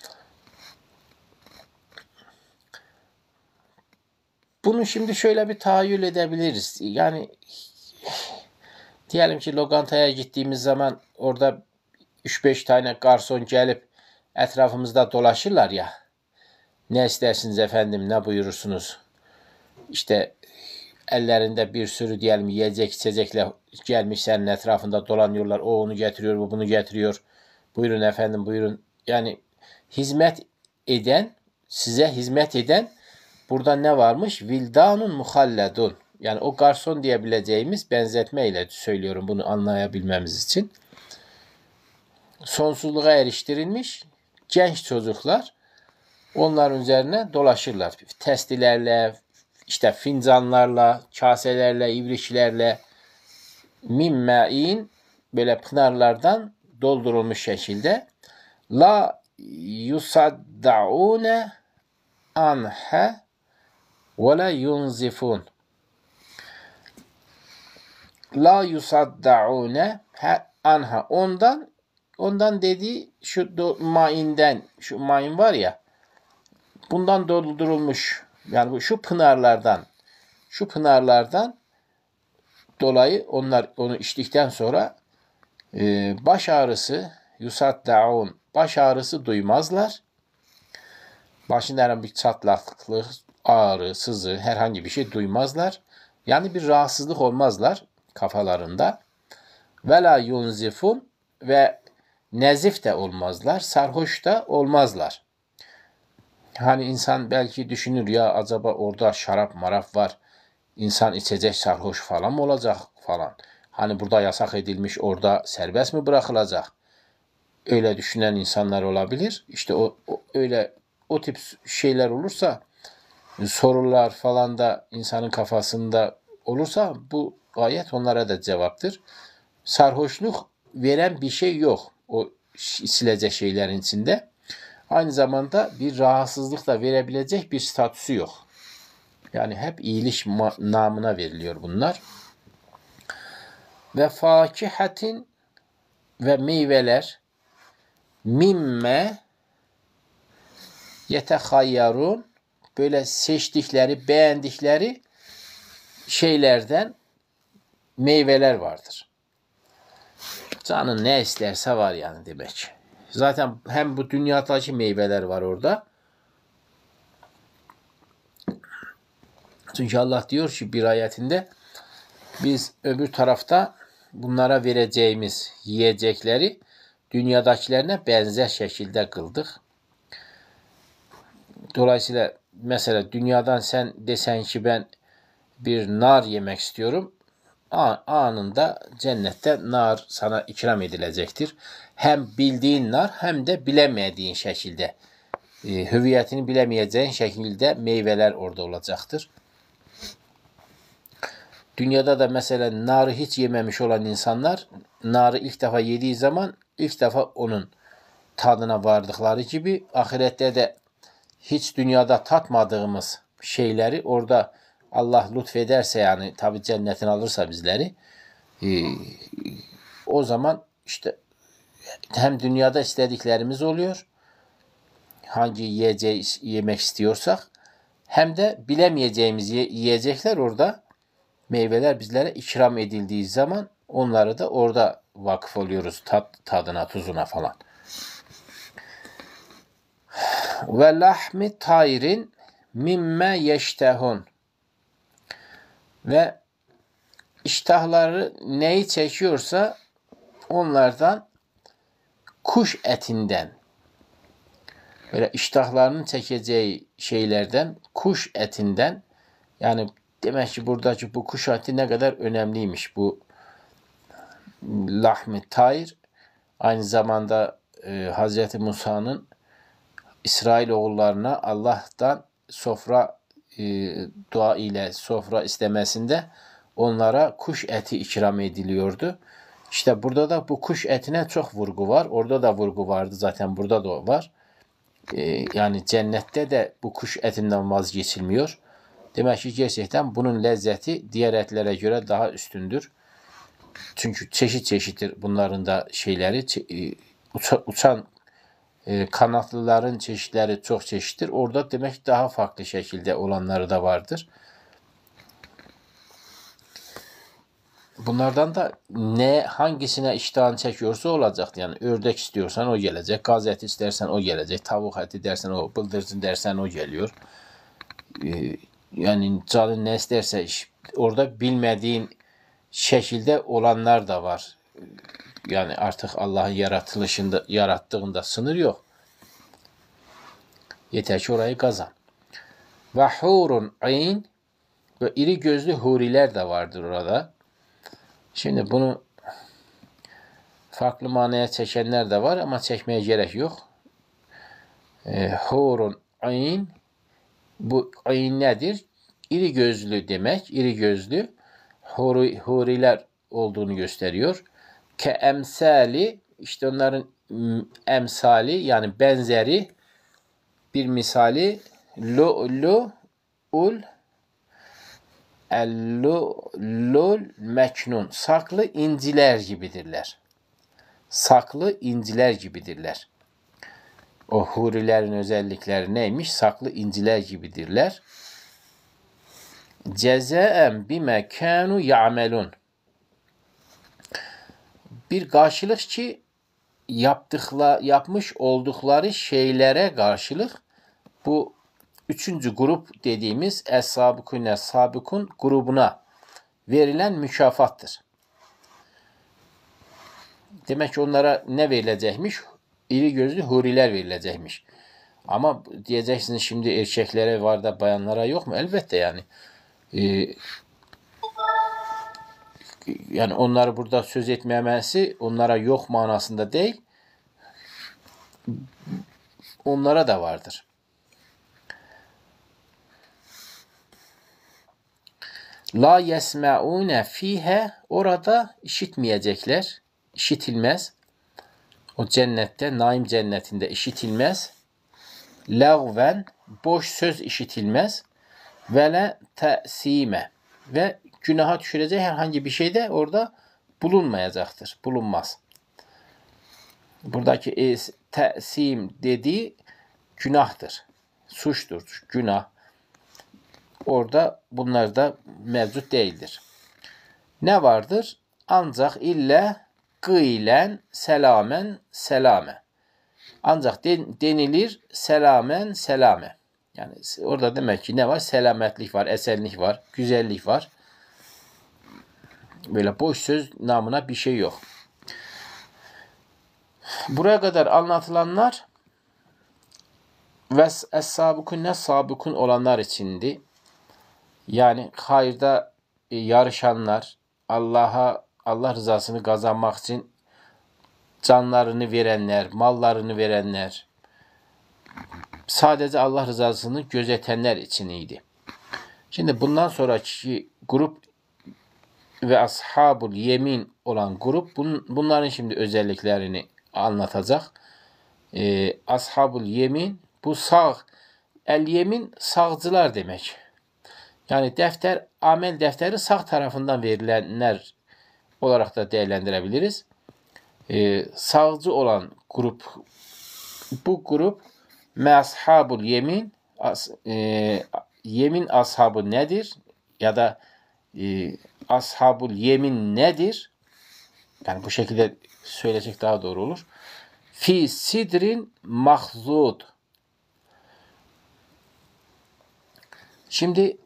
Bunu şimdi şöyle bir tahayyül edebiliriz. Yani diyelim ki lokantaya gittiğimiz zaman orada üç beş tane garson gelip etrafımızda dolaşırlar ya. Ne istersiniz efendim, ne buyurursunuz? İşte ellerinde bir sürü diyelim yiyecek içecekle gelmiş senin etrafında dolanıyorlar. O onu getiriyor, bu bunu getiriyor. Buyurun efendim, buyurun. Yani hizmet eden, size hizmet eden burada ne varmış? Vildanun muhalledun. Yani o garson diyebileceğimiz benzetmeyle söylüyorum bunu anlayabilmemiz için. Sonsuzluğa eriştirilmiş genç çocuklar onların üzerine dolaşırlar. Testilerle, işte fincanlarla, kaselerle, ibriklerle mimme'in böyle pınarlardan doldurulmuş şekilde la yusaddaune anha ve la yunzifun. La yusaddaune anha ondan ondan dediği şu do, mainden şu main var ya bundan doldurulmuş yani bu şu pınarlardan şu pınarlardan dolayı onlar onu içtikten sonra e, baş ağrısı yusaddaun baş ağrısı duymazlar. Başında bir çatlaklık, ağrı, sızı herhangi bir şey duymazlar. Yani bir rahatsızlık olmazlar kafalarında. Ve la yunzifun ve nezif de olmazlar, sarhoş da olmazlar. Hani insan belki düşünür ya acaba orada şarap maraf var. İnsan içecek sarhoş falan mı olacak falan. Hani burada yasak edilmiş orada serbest mi bırakılacak? Öyle düşünen insanlar olabilir. İşte o, o öyle o tip şeyler olursa sorular falan da insanın kafasında olursa bu ayet onlara da cevaptır. Sarhoşluk veren bir şey yok o silecek şeylerin içinde. Aynı zamanda bir rahatsızlık da verebilecek bir statüsü yok. Yani hep iyiliş namına veriliyor bunlar. Ve fakihatin ve meyveler mimme yetehayyarun böyle seçtikleri, beğendikleri şeylerden meyveler vardır. Canın ne isterse var yani demek. Zaten hem bu dünyadaki meyveler var orada. Çünkü Allah diyor ki bir ayetinde biz öbür tarafta bunlara vereceğimiz yiyecekleri dünyadakilerine benzer şekilde kıldık. Dolayısıyla mesela dünyadan sen desen ki ben bir nar yemek istiyorum. Anında cennette nar sana ikram edilecektir. Hem bildiğin nar hem de bilemediğin şekilde, e, hüviyetini bilemeyeceğin şekilde meyveler orada olacaktır. Dünyada da mesela narı hiç yememiş olan insanlar narı ilk defa yediği zaman ilk defa onun tadına vardıkları gibi ahirette de hiç dünyada tatmadığımız şeyleri orada Allah lütfederse yani tabi cennetin alırsa bizleri e, o zaman işte hem dünyada istediklerimiz oluyor hangi yiyeceği yemek istiyorsak hem de bilemeyeceğimiz yiyecekler orada meyveler bizlere ikram edildiği zaman onları da orada vakıf oluyoruz tat, tadına tuzuna falan. Ve lahmi tayrin mimme yeştehun ve iştahları neyi çekiyorsa onlardan kuş etinden böyle iştahlarının çekeceği şeylerden kuş etinden yani demek ki buradaki bu kuş eti ne kadar önemliymiş bu lahmi tayr aynı zamanda e, Hazreti Musa'nın İsrailoğullarına Allah'tan sofra e, dua ile sofra istemesinde onlara kuş eti ikram ediliyordu. İşte burada da bu kuş etine çok vurgu var. Orada da vurgu vardı zaten burada da var. E, yani cennette de bu kuş etinden vazgeçilmiyor. Demek ki gerçekten bunun lezzeti diğer etlere göre daha üstündür. Çünkü çeşit çeşittir bunların da şeyleri. Uçan e, kanatlıların çeşitleri çok çeşittir. Orada demek daha farklı şekilde olanları da vardır. Bunlardan da ne hangisine iştahın çekiyorsa olacak. Yani ördek istiyorsan o gelecek. Gaz eti istersen o gelecek. Tavuk eti dersen o, bıldırcın dersen o geliyor. Ee, yani canın ne isterse orada bilmediğin şekilde olanlar da var. Yani artık Allah'ın yaratılışında, yarattığında sınır yok. Yeter ki orayı kazan. Ve hurun ayn ve iri gözlü huriler de vardır orada. Şimdi bunu farklı manaya çekenler de var ama çekmeye gerek yok. E, hurun ayn bu ayn nedir? İri gözlü demek. İri gözlü huri, huriler olduğunu gösteriyor. Ke emsali işte onların emsali yani benzeri bir misali lu'lu ul el-lu'lul meknun saklı inciler gibidirler. Saklı inciler gibidirler. O hurilerin özellikleri neymiş? Saklı inciler gibidirler. Cezaen bime kanu ya'melun. Bir karşılık ki yaptıkla, yapmış oldukları şeylere karşılık bu üçüncü grup dediğimiz Es-Sabikun Es-Sabikun grubuna verilen mükafattır. Demek ki onlara ne verilecekmiş? İri gözlü huriler verilecekmiş. Ama diyeceksiniz şimdi erkeklere var da bayanlara yok mu? Elbette yani. Ee, yani onları burada söz etmemesi onlara yok manasında değil. Onlara da vardır. La yesme'une fihe orada işitmeyecekler. İşitilmez. O cennette, naim cennetinde işitilmez. Lagven boş söz işitilmez. Ve le te'sime ve günaha düşürecek herhangi bir şey de orada bulunmayacaktır. Bulunmaz. Buradaki te'sim dediği günahtır. Suçtur. Günah. Orada bunlar da mevcut değildir. Ne vardır? Ancak ille kıylen selamen selame. Ancak den, denilir selamen selame. Yani orada demek ki ne var? Selametlik var, esenlik var, güzellik var. Böyle boş söz namına bir şey yok. Buraya kadar anlatılanlar ve es-sabukun ne sabukun olanlar içindi. Yani hayırda yarışanlar, Allah'a Allah rızasını kazanmak için canlarını verenler, mallarını verenler, sadece Allah rızasını gözetenler için idi. Şimdi bundan sonraki grup ve ashabul yemin olan grup bun, bunların şimdi özelliklerini anlatacak. Ee, ashabul yemin bu sağ, el yemin sağcılar demek. Yani defter, amel defteri sağ tarafından verilenler olarak da değerlendirebiliriz. Ee, sağcı olan grup, bu grup ashabul yemin, as, e, yemin ashabı nedir? Ya da e, ashabul yemin nedir? Yani bu şekilde söyleyecek daha doğru olur. Fi sidrin mahzud. Şimdi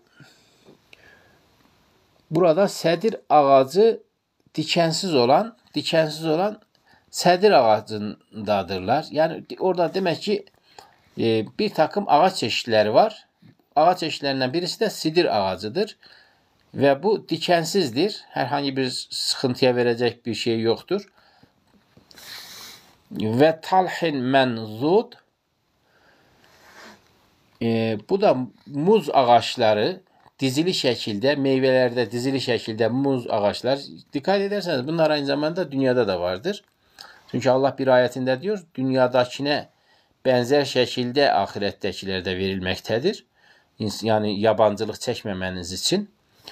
burada sedir ağacı dikensiz olan, dikensiz olan sedir ağacındadırlar. Yani orada demek ki e, bir takım ağaç çeşitleri var. Ağaç çeşitlerinden birisi de sidir ağacıdır. Ve bu dikensizdir. Herhangi bir sıkıntıya verecek bir şey yoktur. Ve talhin menzud. E, bu da muz ağaçları dizili şekilde, meyvelerde dizili şekilde muz ağaçlar. Dikkat ederseniz bunlar aynı zamanda dünyada da vardır. Çünkü Allah bir ayetinde diyor, dünyadakine benzer şekilde ahirettekiler de verilmektedir. Yani yabancılık çekmemeniz için.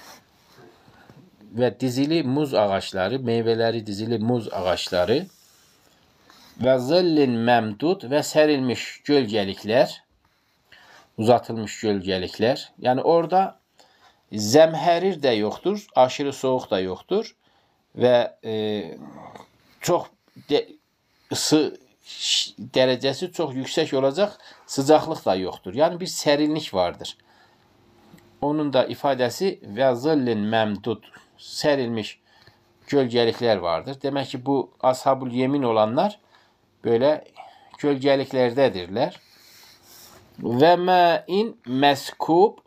Ve dizili muz ağaçları, meyveleri dizili muz ağaçları ve zillin memdud ve serilmiş gölgelikler, uzatılmış gölgelikler. Yani orada zemherir de yoktur, aşırı soğuk da yoktur ve e, çok de, ısı derecesi çok yüksek olacak sıcaklık da yoktur. Yani bir serinlik vardır. Onun da ifadesi ve zillin memdud, serilmiş gölgelikler vardır. Demek ki bu ashabul yemin olanlar böyle gölgeliklerdedirler. Ve ma'in meskub,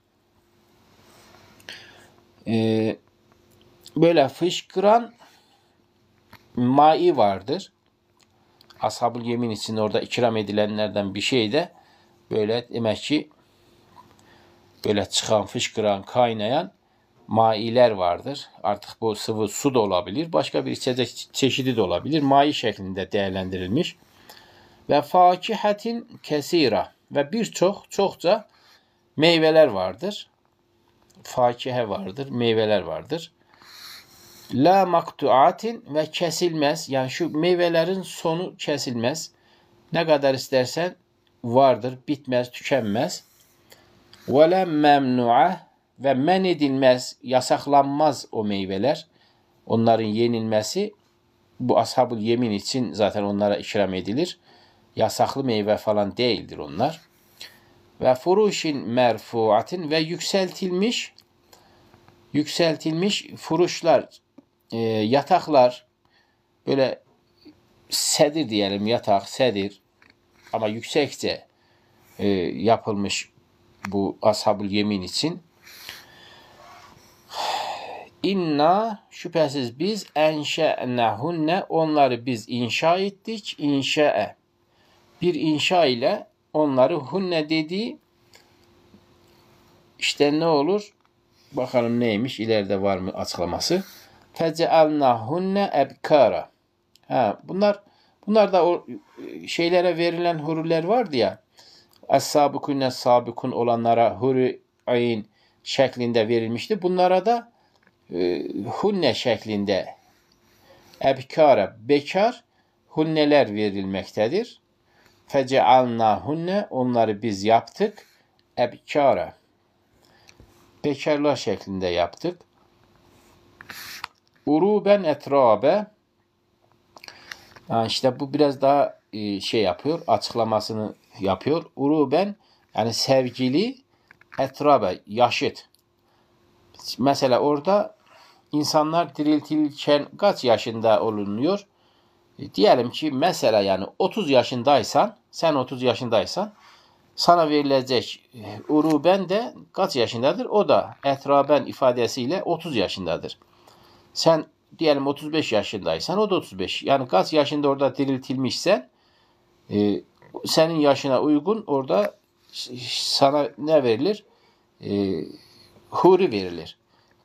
ee, böyle fışkıran mai vardır. Ashab-ül yemin için orada ikram edilenlerden bir şey de böyle demek ki böyle çıkan, fışkıran, kaynayan mailer vardır. Artık bu sıvı su da olabilir. Başka bir içecek çeşidi de olabilir. Mai şeklinde değerlendirilmiş. Ve fakihatin kesira. Ve birçok, çokça meyveler vardır. Fakihe vardır, meyveler vardır. La maktuatin ve kesilmez. Yani şu meyvelerin sonu kesilmez. Ne kadar istersen vardır, bitmez, tükenmez. Ve la memnu'a ve men edilmez, yasaklanmaz o meyveler. Onların yenilmesi bu ashab-ül yemin için zaten onlara ikram edilir. Yasaklı meyve falan değildir onlar. Ve furuşin merfuatin ve yükseltilmiş yükseltilmiş furuşlar, e, yataklar, böyle sedir diyelim, yatak, sedir ama yüksekçe e, yapılmış bu ashab-ül yemin için. İnna, şüphesiz biz, enşe'nehunne, onları biz inşa ettik. İnşa'e, bir inşa ile onları, hunne dediği işte ne olur? Bakalım neymiş? İleride var mı açıklaması? Fecealnahunne ebkara. Ha, bunlar bunlar da o şeylere verilen huruler vardı ya. Es-sabikunne sabikun olanlara huri ayn şeklinde verilmişti. Bunlara da e, hunne şeklinde ebkara, bekar hunneler verilmektedir. Fecealnahunne, onları biz yaptık. Ebkara, bekarlar şeklinde yaptık. Uruben etrabe. Yani işte bu biraz daha e, şey yapıyor, açıklamasını yapıyor. Uruben yani sevgili, etrabe yaşıt. Mesela orada insanlar diriltilirken kaç yaşında olunuyor? E, diyelim ki mesela yani otuz yaşındaysan, sen otuz yaşındaysan sana verilecek e, uruben de kaç yaşındadır? O da etraben ifadesiyle otuz yaşındadır. Sen diyelim otuz beş yaşındaysan o da otuz beş. Yani kaç yaşında orada diriltilmişsen e, senin yaşına uygun orada sana ne verilir? E, huri verilir.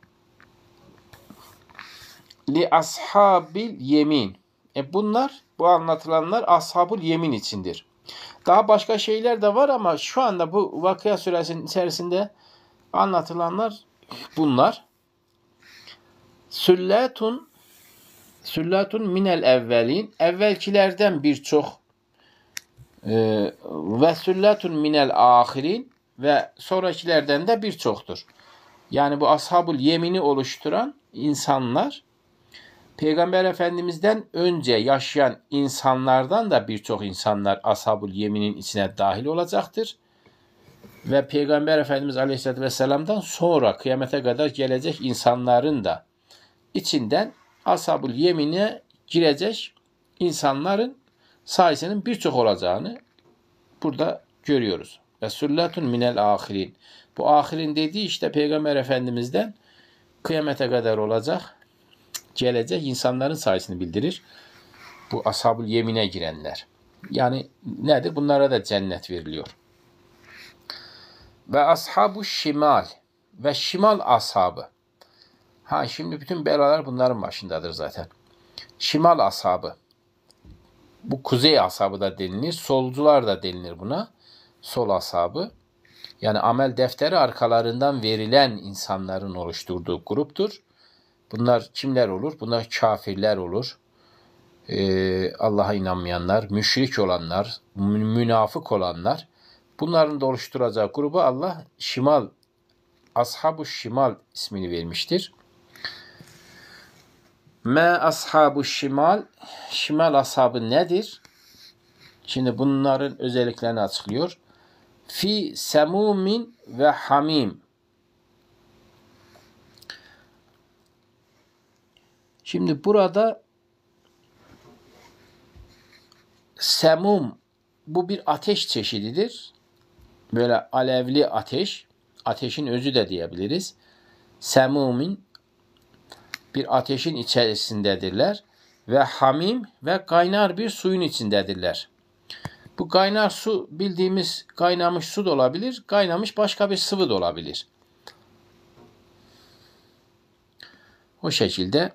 Li ashabil yemin. E bunlar, bu anlatılanlar ashabul yemin içindir. Daha başka şeyler de var ama şu anda bu Vakıa suresinin içerisinde anlatılanlar bunlar. Sülletun Sülletun minel evvelin. Evvelkilerden birçok e, ve sülletun minel ahirin ve sonrakilerden de birçoktur. Yani bu ashabul yemini oluşturan insanlar Peygamber Efendimiz'den önce yaşayan insanlardan da birçok insanlar ashab-ül yeminin içine dahil olacaktır. Ve Peygamber Efendimiz Aleyhisselatü Vesselam'dan sonra kıyamete kadar gelecek insanların da içinden ashab-ül yemine girecek insanların sayısının birçok olacağını burada görüyoruz. Ve sülletun minel ahirin. Bu ahirin dediği işte Peygamber Efendimiz'den kıyamete kadar olacak gelecek insanların sayısını bildirir. Bu ashab-ül yemine girenler. Yani nedir? Bunlara da cennet veriliyor. Ve ashab-ı şimal ve şimal ashabı. Ha şimdi bütün belalar bunların başındadır zaten. Şimal ashabı. Bu kuzey ashabı da denilir. Solcular da denilir buna. Sol ashabı. Yani amel defteri arkalarından verilen insanların oluşturduğu gruptur. Bunlar kimler olur? Bunlar kafirler olur. Ee, Allah'a inanmayanlar, müşrik olanlar, münafık olanlar. Bunların da oluşturacağı gruba Allah Şimal, Ashab-ı Şimal ismini vermiştir. Me Ashab-ı Şimal, Şimal ashabı nedir? Şimdi bunların özelliklerini açıklıyor. Fi semumin ve hamim. Şimdi burada semum bu bir ateş çeşididir. Böyle alevli ateş. Ateşin özü de diyebiliriz. Semumin bir ateşin içerisindedirler. Ve hamim ve kaynar bir suyun içindedirler. Bu kaynar su bildiğimiz kaynamış su da olabilir. Kaynamış başka bir sıvı da olabilir. O şekilde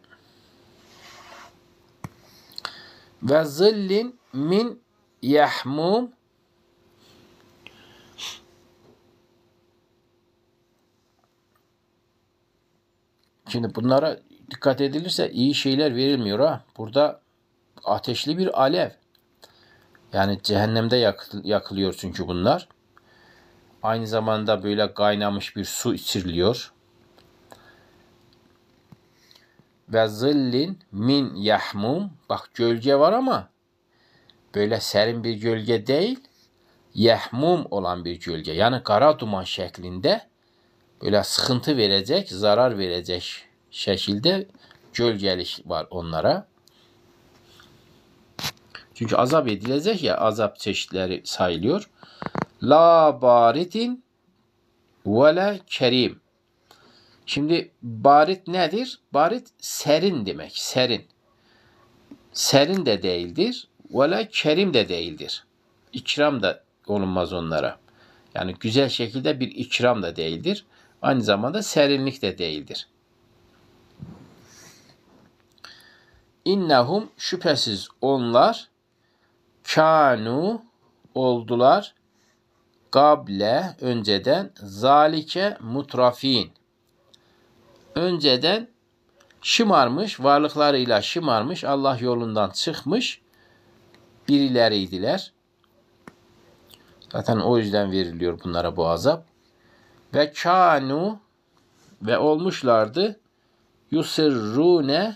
ve zillin min yahmum. Şimdi bunlara dikkat edilirse iyi şeyler verilmiyor ha. Burada ateşli bir alev. Yani cehennemde yakılıyor çünkü bunlar. Aynı zamanda böyle kaynamış bir su içiriliyor. Ve zillin min yahmum. Bak gölge var ama böyle serin bir gölge değil. Yahmum olan bir gölge. Yani kara duman şeklinde böyle sıkıntı verecek, zarar verecek şekilde gölgelik var onlara. Çünkü azap edilecek ya, azap çeşitleri sayılıyor. La baridin ve la kerim. Şimdi barit nedir? Barit serin demek. Serin. Serin de değildir. Ve la kerim de değildir. İkram da olunmaz onlara. Yani güzel şekilde bir ikram da değildir. Aynı zamanda serinlik de değildir. İnnehum şüphesiz onlar kanu oldular gable önceden zalike mutrafin. Önceden şımarmış, varlıklarıyla şımarmış, Allah yolundan çıkmış birileriydiler. Zaten o yüzden veriliyor bunlara bu azap. Ve kanu ve olmuşlardı yusirrune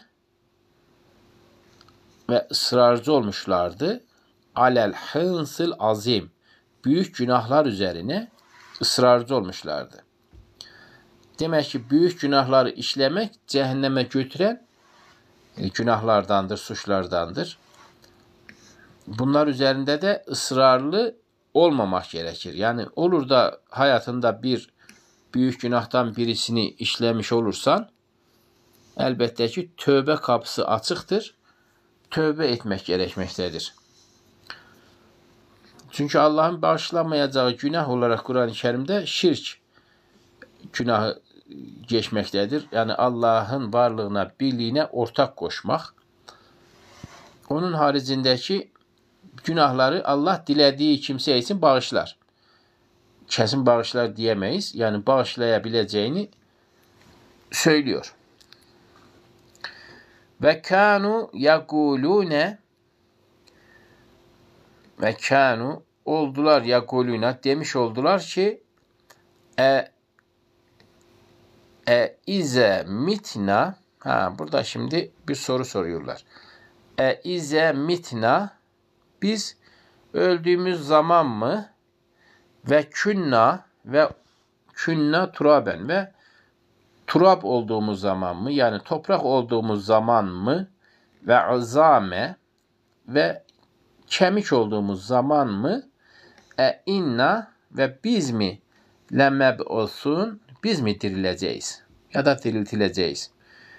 ve ısrarcı olmuşlardı alel hınsıl azim büyük günahlar üzerine ısrarcı olmuşlardı. Demek ki büyük günahları işlemek cehenneme götüren e, günahlardandır, suçlardandır. Bunlar üzerinde de ısrarlı olmamak gerekir. Yani olur da hayatında bir büyük günahtan birisini işlemiş olursan elbette ki tövbe kapısı açıktır. Tövbe etmek gerekmektedir. Çünkü Allah'ın bağışlamayacağı günah olarak Kur'an-ı Kerim'de şirk günahı geçmektedir. Yani Allah'ın varlığına, birliğine ortak koşmak. Onun haricindeki günahları Allah dilediği kimse için bağışlar. Kesin bağışlar diyemeyiz. Yani bağışlayabileceğini söylüyor. Ve kanu yakulune ve kanu oldular yakuluna demiş oldular ki e e ize mitna ha burada şimdi bir soru soruyorlar. E ize mitna biz öldüğümüz zaman mı ve künna ve künna turaben ve turab olduğumuz zaman mı yani toprak olduğumuz zaman mı ve azame ve kemik olduğumuz zaman mı e inna ve biz mi lemeb'usun biz mi dirileceğiz ya da diriltileceğiz.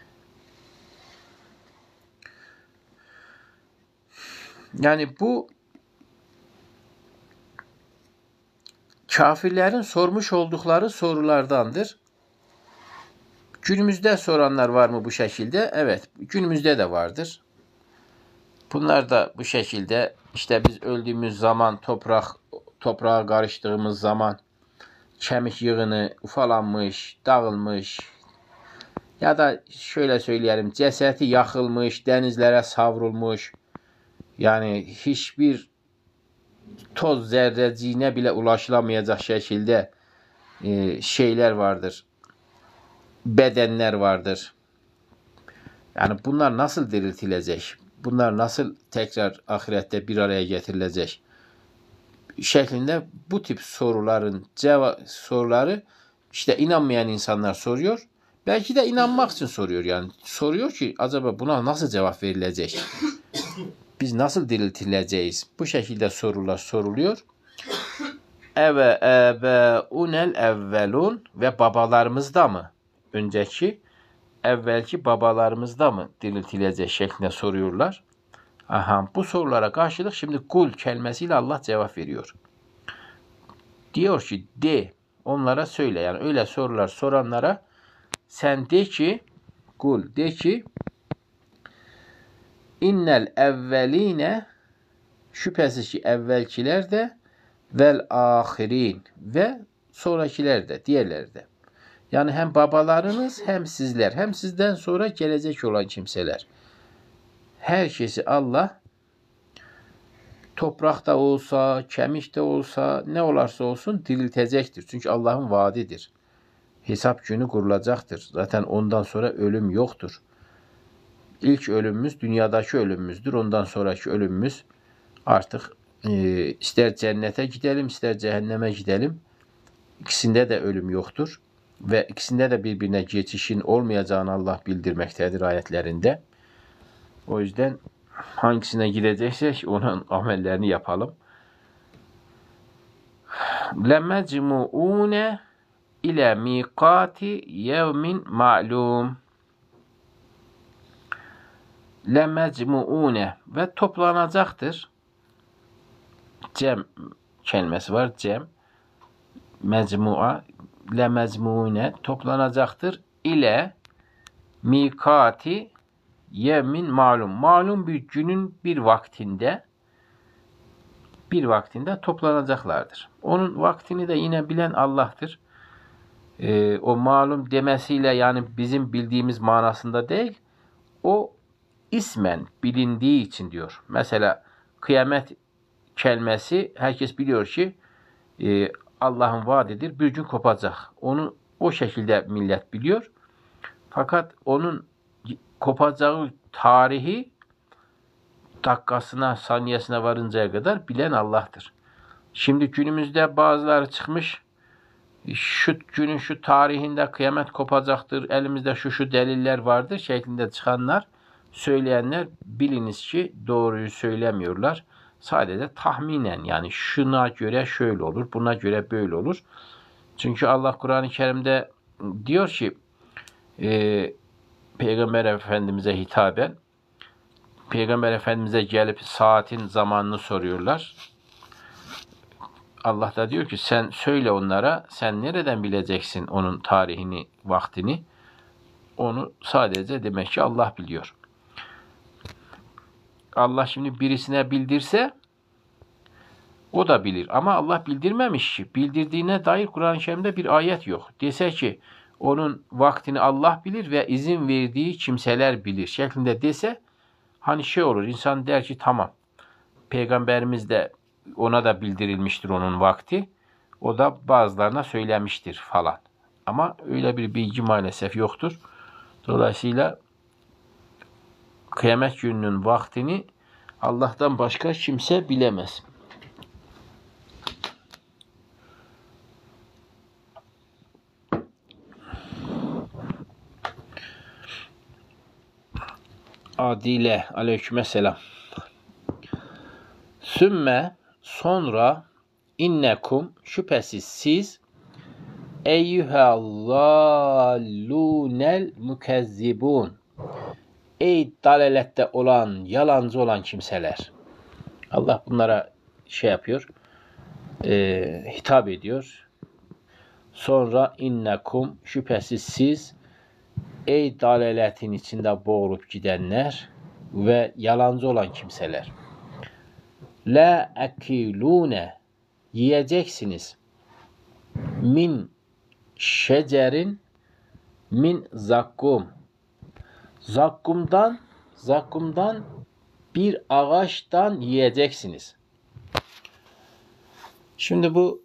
Yani bu kafirlerin sormuş oldukları sorulardandır. Günümüzde soranlar var mı bu şekilde? Evet, günümüzde de vardır. Bunlar da bu şekilde işte biz öldüğümüz zaman toprak toprağa karıştığımız zaman kemik yığını ufalanmış, dağılmış ya da şöyle söyleyelim cesedi yakılmış, denizlere savrulmuş. Yani hiçbir toz zerreciğine bile ulaşılamayacak şekilde e, şeyler vardır. Bedenler vardır. Yani bunlar nasıl diriltilecek? Bunlar nasıl tekrar ahirette bir araya getirilecek? Şeklinde bu tip soruların cevap soruları işte inanmayan insanlar soruyor. Belki de inanmak için soruyor yani. Soruyor ki acaba buna nasıl cevap verilecek? Biz nasıl diriltileceğiz? Bu şekilde sorular soruluyor. Eve ebe unel evvelun ve babalarımızda mı? Önceki evvelki babalarımızda mı diriltilecek şeklinde soruyorlar. Aha, bu sorulara karşılık şimdi kul kelimesiyle Allah cevap veriyor. Diyor ki de onlara söyle yani öyle sorular soranlara sen de ki kul de ki innel evveline şüphesiz ki evvelkiler de vel ahirin ve sonrakiler de diğerleri de. Yani hem babalarınız hem sizler hem sizden sonra gelecek olan kimseler. Herkesi Allah toprakta olsa, kemikte olsa, ne olarsa olsun diriltecektir. Çünkü Allah'ın vaadidir. Hesap günü kurulacaktır. Zaten ondan sonra ölüm yoktur. İlk ölümümüz dünyadaki ölümümüzdür. Ondan sonraki ölümümüz artık e, ister cennete gidelim, ister cehenneme gidelim. İkisinde de ölüm yoktur. Ve ikisinde de birbirine geçişin olmayacağını Allah bildirmektedir ayetlerinde. O yüzden hangisine gideceksek onun amellerini yapalım. Lemecmuune ile miqati yevmin ma'lum. Lemecmuune ve toplanacaktır. Cem kelimesi var. Cem. Mecmua. Lemecmuune toplanacaktır. İle miqati yevmin malum. Malum bir günün bir vaktinde bir vaktinde toplanacaklardır. Onun vaktini de yine bilen Allah'tır. Ee, o malum demesiyle yani bizim bildiğimiz manasında değil, o ismen bilindiği için diyor. Mesela kıyamet kelimesi herkes biliyor ki e, Allah'ın vaadidir. Bir gün kopacak. Onu O şekilde millet biliyor. Fakat onun kopacağı tarihi dakikasına, saniyesine varıncaya kadar bilen Allah'tır. Şimdi günümüzde bazıları çıkmış, şu günün şu tarihinde kıyamet kopacaktır, elimizde şu şu deliller vardır şeklinde çıkanlar, söyleyenler biliniz ki doğruyu söylemiyorlar. Sadece tahminen, yani şuna göre şöyle olur, buna göre böyle olur. Çünkü Allah Kur'an-ı Kerim'de diyor ki e, Peygamber Efendimiz'e hitaben, Peygamber Efendimiz'e gelip saatin zamanını soruyorlar. Allah da diyor ki sen söyle onlara, sen nereden bileceksin onun tarihini, vaktini? Onu sadece demek ki Allah biliyor. Allah şimdi birisine bildirse o da bilir. Ama Allah bildirmemiş ki. Bildirdiğine dair Kur'an-ı Kerim'de bir ayet yok. Dese ki onun vaktini Allah bilir ve izin verdiği kimseler bilir şeklinde dese, hani şey olur, insan der ki tamam, Peygamberimiz de, ona da bildirilmiştir onun vakti. O da bazılarına söylemiştir falan. Ama öyle bir bilgi maalesef yoktur. Dolayısıyla kıyamet gününün vaktini Allah'tan başka kimse bilemez. Adile aleykümselam. Sümme sonra innekum şüphesiz siz eyyühellâlûnel mükezzibûn, ey dalalette olan, yalancı olan kimseler. Allah bunlara şey yapıyor, e, hitap ediyor. Sonra innekum şüphesiz siz ey dalaletin içinde boğulup gidenler ve yalancı olan kimseler. La ekilune, yiyeceksiniz. Min şecerin, min zakkum. Zakkumdan, zakkumdan bir ağaçtan yiyeceksiniz. Şimdi bu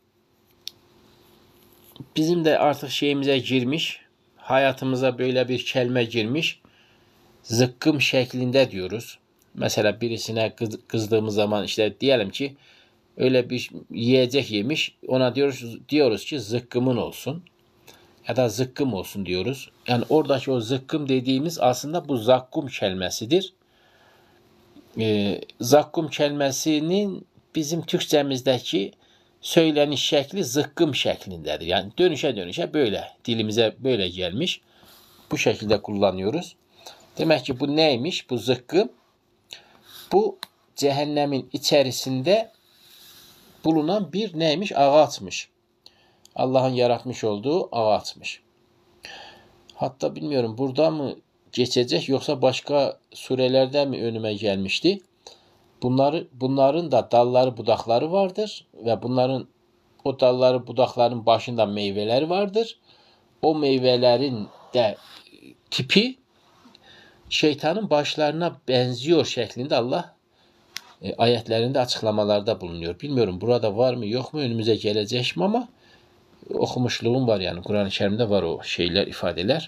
bizim de artık şeyimize girmiş, hayatımıza böyle bir kelime girmiş. Zıkkım şeklinde diyoruz. Mesela birisine kız, kızdığımız zaman işte diyelim ki öyle bir yiyecek yemiş, ona diyoruz diyoruz ki zıkkımın olsun ya da zıkkım olsun diyoruz. Yani oradaki o zıkkım dediğimiz aslında bu zakkum kelimesidir. Ee, zakkum kelimesinin bizim Türkçemizdeki söyleniş şekli zıkkım şeklindedir. Yani dönüşe dönüşe böyle dilimize böyle gelmiş. Bu şekilde kullanıyoruz. Demek ki bu neymiş? Bu zıkkım. Bu cehennemin içerisinde bulunan bir neymiş? Ağaçmış. Allah'ın yaratmış olduğu ağaçmış. Hatta bilmiyorum burada mı geçecek yoksa başka surelerde mi önüme gelmişti? Bunları, bunların da dalları budakları vardır ve bunların o dalları budakların başında meyveler vardır. O meyvelerin de tipi şeytanın başlarına benziyor şeklinde Allah e, ayetlerinde açıklamalarda bulunuyor. Bilmiyorum burada var mı yok mu, önümüze gelecek mi, ama okumuşluğum var, yani Kur'an-ı Kerim'de var o şeyler, ifadeler.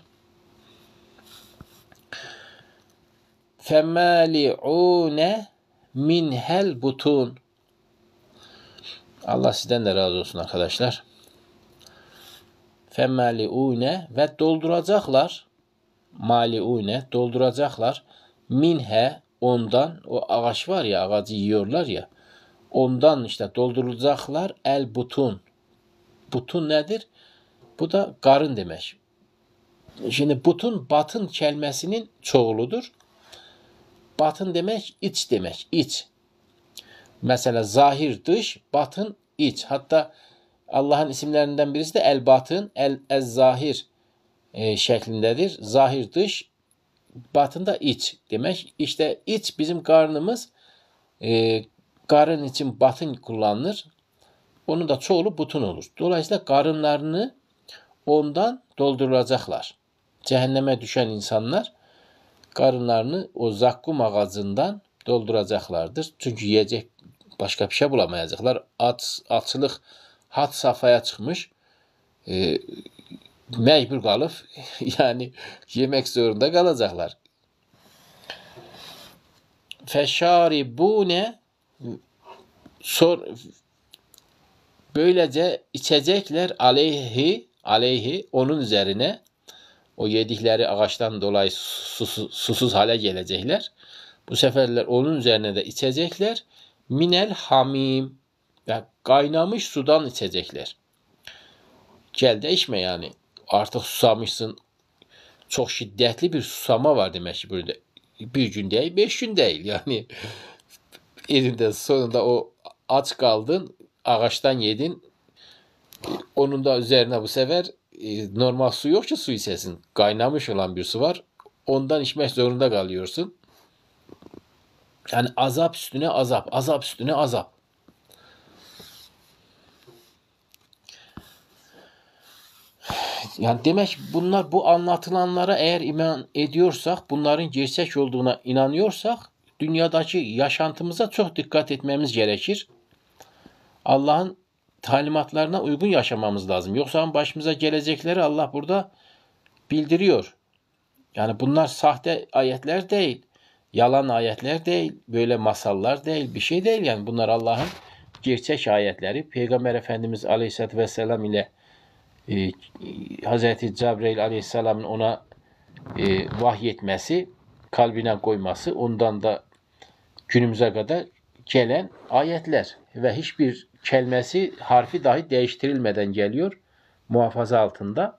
فَمَالِعُونَ minhel butun. Allah sizden de razı olsun arkadaşlar. Femmaliune, ve dolduracaklar, maliune, dolduracaklar, minhe, ondan, o ağaç var ya, ağacı yiyorlar ya, ondan işte dolduracaklar el butun. Butun nedir? Bu da karın demek. Şimdi butun batın kelimesinin çoğuludur. Batın demek iç demek, iç. Mesela zahir dış, batın iç. Hatta Allah'ın isimlerinden birisi de el batın, el ez zahir e, şeklindedir. Zahir dış, batın da iç demek. İşte iç bizim karnımız. E, karın için batın kullanılır. Onun da çoğulu butun olur. Dolayısıyla karınlarını ondan dolduracaklar. Cehenneme düşen insanlar karınlarını o zakkum ağacından dolduracaklardır. Çünkü yiyecek başka bir şey bulamayacaklar. At, atçılık had safhaya çıkmış. Ee, mecbur kalıp yani yemek zorunda kalacaklar. Feşaribune sor böylece içecekler aleyhi aleyhi onun üzerine, o yedikleri ağaçtan dolayı susuz, susuz hale gelecekler. Bu seferler onun üzerine de içecekler. Minel hamim, ya kaynamış sudan içecekler. Gel de içme yani. Artık susamışsın. Çok şiddetli bir susama var demek ki burada. Bir gün değil, beş gün değil. Yani elinde sonunda o aç kaldın, ağaçtan yedin. Onun da üzerine bu sefer e, normal su yok ki su içesin. Kaynamış olan bir su var. Ondan içmek zorunda kalıyorsun. Yani azap üstüne azap, azap üstüne azap. Yani demek bunlar, bu anlatılanlara eğer iman ediyorsak, bunların gerçek olduğuna inanıyorsak, dünyadaki yaşantımıza çok dikkat etmemiz gerekir. Allah'ın talimatlarına uygun yaşamamız lazım. Yoksa başımıza gelecekleri Allah burada bildiriyor. Yani bunlar sahte ayetler değil, yalan ayetler değil, böyle masallar değil, bir şey değil. Yani bunlar Allah'ın gerçek ayetleri. Peygamber Efendimiz Aleyhisselatü Vesselam ile e, Hazreti Cebrail Aleyhisselam'ın ona e, vahyetmesi, kalbine koyması, ondan da günümüze kadar gelen ayetler ve hiçbir kelimesi, harfi dahi değiştirilmeden geliyor, muhafaza altında.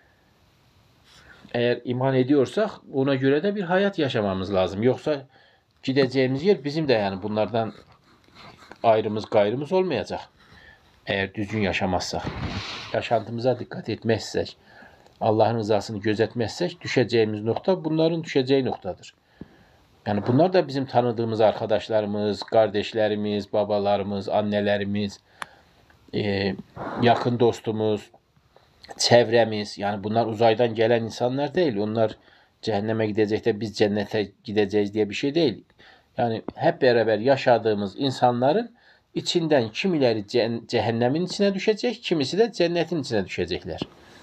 Eğer iman ediyorsak ona göre de bir hayat yaşamamız lazım. Yoksa gideceğimiz yer bizim de yani bunlardan ayrımız gayrımız olmayacak. Eğer düzgün yaşamazsak, yaşantımıza dikkat etmezsek, Allah'ın rızasını gözetmezsek düşeceğimiz nokta bunların düşeceği noktadır. Yani bunlar da bizim tanıdığımız arkadaşlarımız, kardeşlerimiz, babalarımız, annelerimiz, e, yakın dostumuz, çevremiz. Yani bunlar uzaydan gelen insanlar değil. Onlar cehenneme gidecek de biz cennete gideceğiz diye bir şey değil. Yani hep beraber yaşadığımız insanların içinden kimileri cehennemin içine düşecek, kimisi de cennetin içine düşecekler.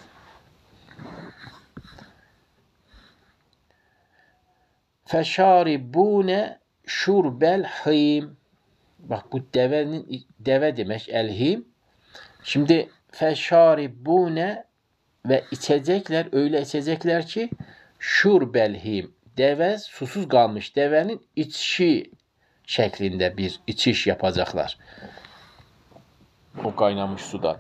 Feşaribune şurbel him. Bak bu devenin deve demek elhim. Şimdi feşaribune ve içecekler, öyle içecekler ki şurbel him. Deve susuz kalmış devenin içişi şeklinde bir içiş yapacaklar. O kaynamış sudan.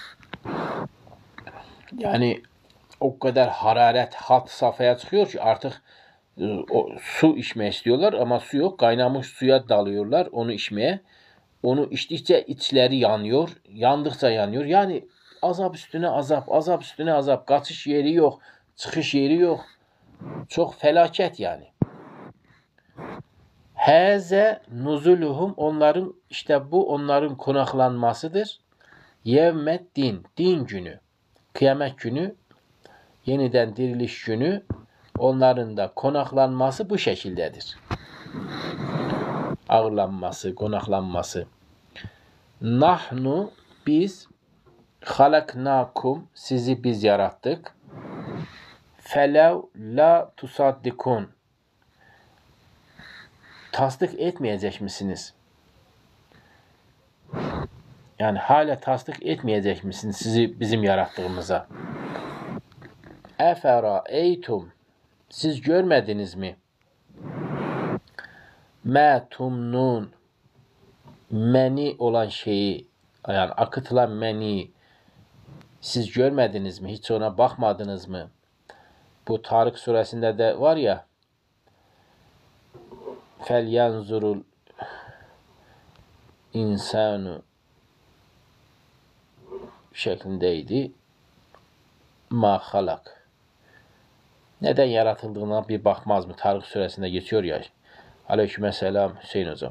Yani o kadar hararet hat safhaya çıkıyor ki artık o, su içmeye istiyorlar ama su yok. Kaynamış suya dalıyorlar onu içmeye. Onu içtikçe içleri yanıyor. Yandıkça yanıyor. Yani azap üstüne azap, azap üstüne azap. Kaçış yeri yok, çıkış yeri yok. Çok felaket yani. Heze nuzuluhum, onların işte bu onların konaklanmasıdır. Yevmet din, din günü, kıyamet günü, yeniden diriliş günü, onların da konaklanması bu şekildedir. Ağırlanması, konaklanması. Nahnu, biz, halaknakum, sizi biz yarattık. Felev la tusaddikun, tasdik etmeyecek misiniz? Yani hala tasdik etmeyecek misiniz sizi bizim yarattığımıza? Efera eytum, siz görmediniz mi? Me tumnun, meni olan şeyi, yani akıtılan meni, siz görmediniz mi? Hiç ona bakmadınız mı? Bu Tarık suresinde de var ya, fel yanzurul insanu şeklindeydi. Ma halak. Neden yaratıldığına bir bakmaz mı? Tarık suresinde geçiyor ya. Aleykümselam Hüseyin hocam.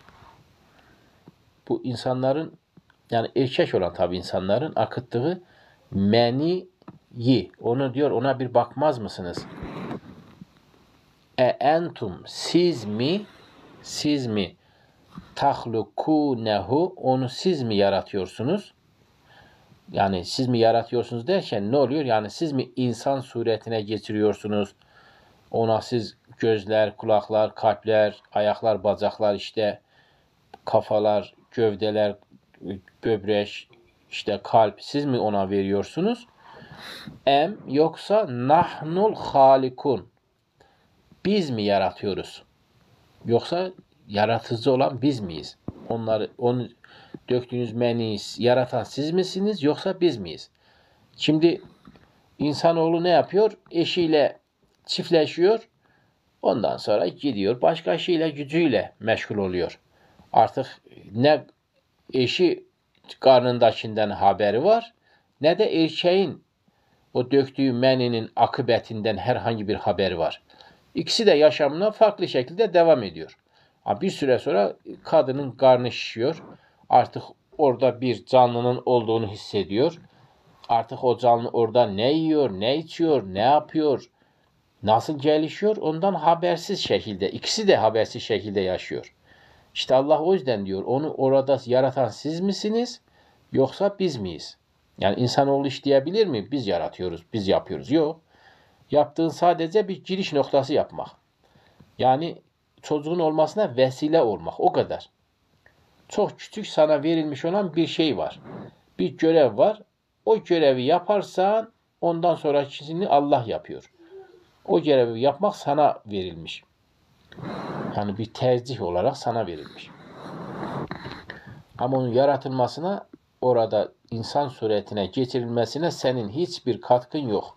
Bu insanların, yani erkek olan tabi insanların akıttığı meniyi, onu diyor, ona bir bakmaz mısınız? E entum, siz mi, siz mi tahlukunehu, onu siz mi yaratıyorsunuz? Yani siz mi yaratıyorsunuz derken ne oluyor? Yani siz mi insan suretine getiriyorsunuz? Ona siz gözler, kulaklar, kalpler, ayaklar, bacaklar, işte kafalar, gövdeler, böbrek, işte kalp siz mi ona veriyorsunuz? Em yoksa nahnul halikun. Biz mi yaratıyoruz? Yoksa yaratıcı olan biz miyiz? Onları onu döktüğünüz meniyi yaratan siz misiniz yoksa biz miyiz? Şimdi insanoğlu ne yapıyor? Eşiyle çiftleşiyor. Ondan sonra gidiyor başka şeyle gücüyle meşgul oluyor. Artık ne eşi karnındakinden haberi var ne de erkeğin o döktüğü meninin akıbetinden herhangi bir haberi var. İkisi de yaşamına farklı şekilde devam ediyor. Ama bir süre sonra kadının karnı şişiyor. Artık orada bir canlının olduğunu hissediyor. Artık o canlı orada ne yiyor, ne içiyor, ne yapıyor, nasıl gelişiyor ondan habersiz şekilde. İkisi de habersiz şekilde yaşıyor. İşte Allah o yüzden diyor onu orada yaratan siz misiniz yoksa biz miyiz? Yani insanoğlu işleyebilir mi? Biz yaratıyoruz, biz yapıyoruz. Yok. Yaptığın sadece bir giriş noktası yapmak. Yani çocuğun olmasına vesile olmak. O kadar. Çok küçük sana verilmiş olan bir şey var. Bir görev var. O görevi yaparsan ondan sonrakisini Allah yapıyor. O görevi yapmak sana verilmiş. Yani bir tercih olarak sana verilmiş. Ama onun yaratılmasına, orada insan suretine getirilmesine senin hiçbir katkın yok.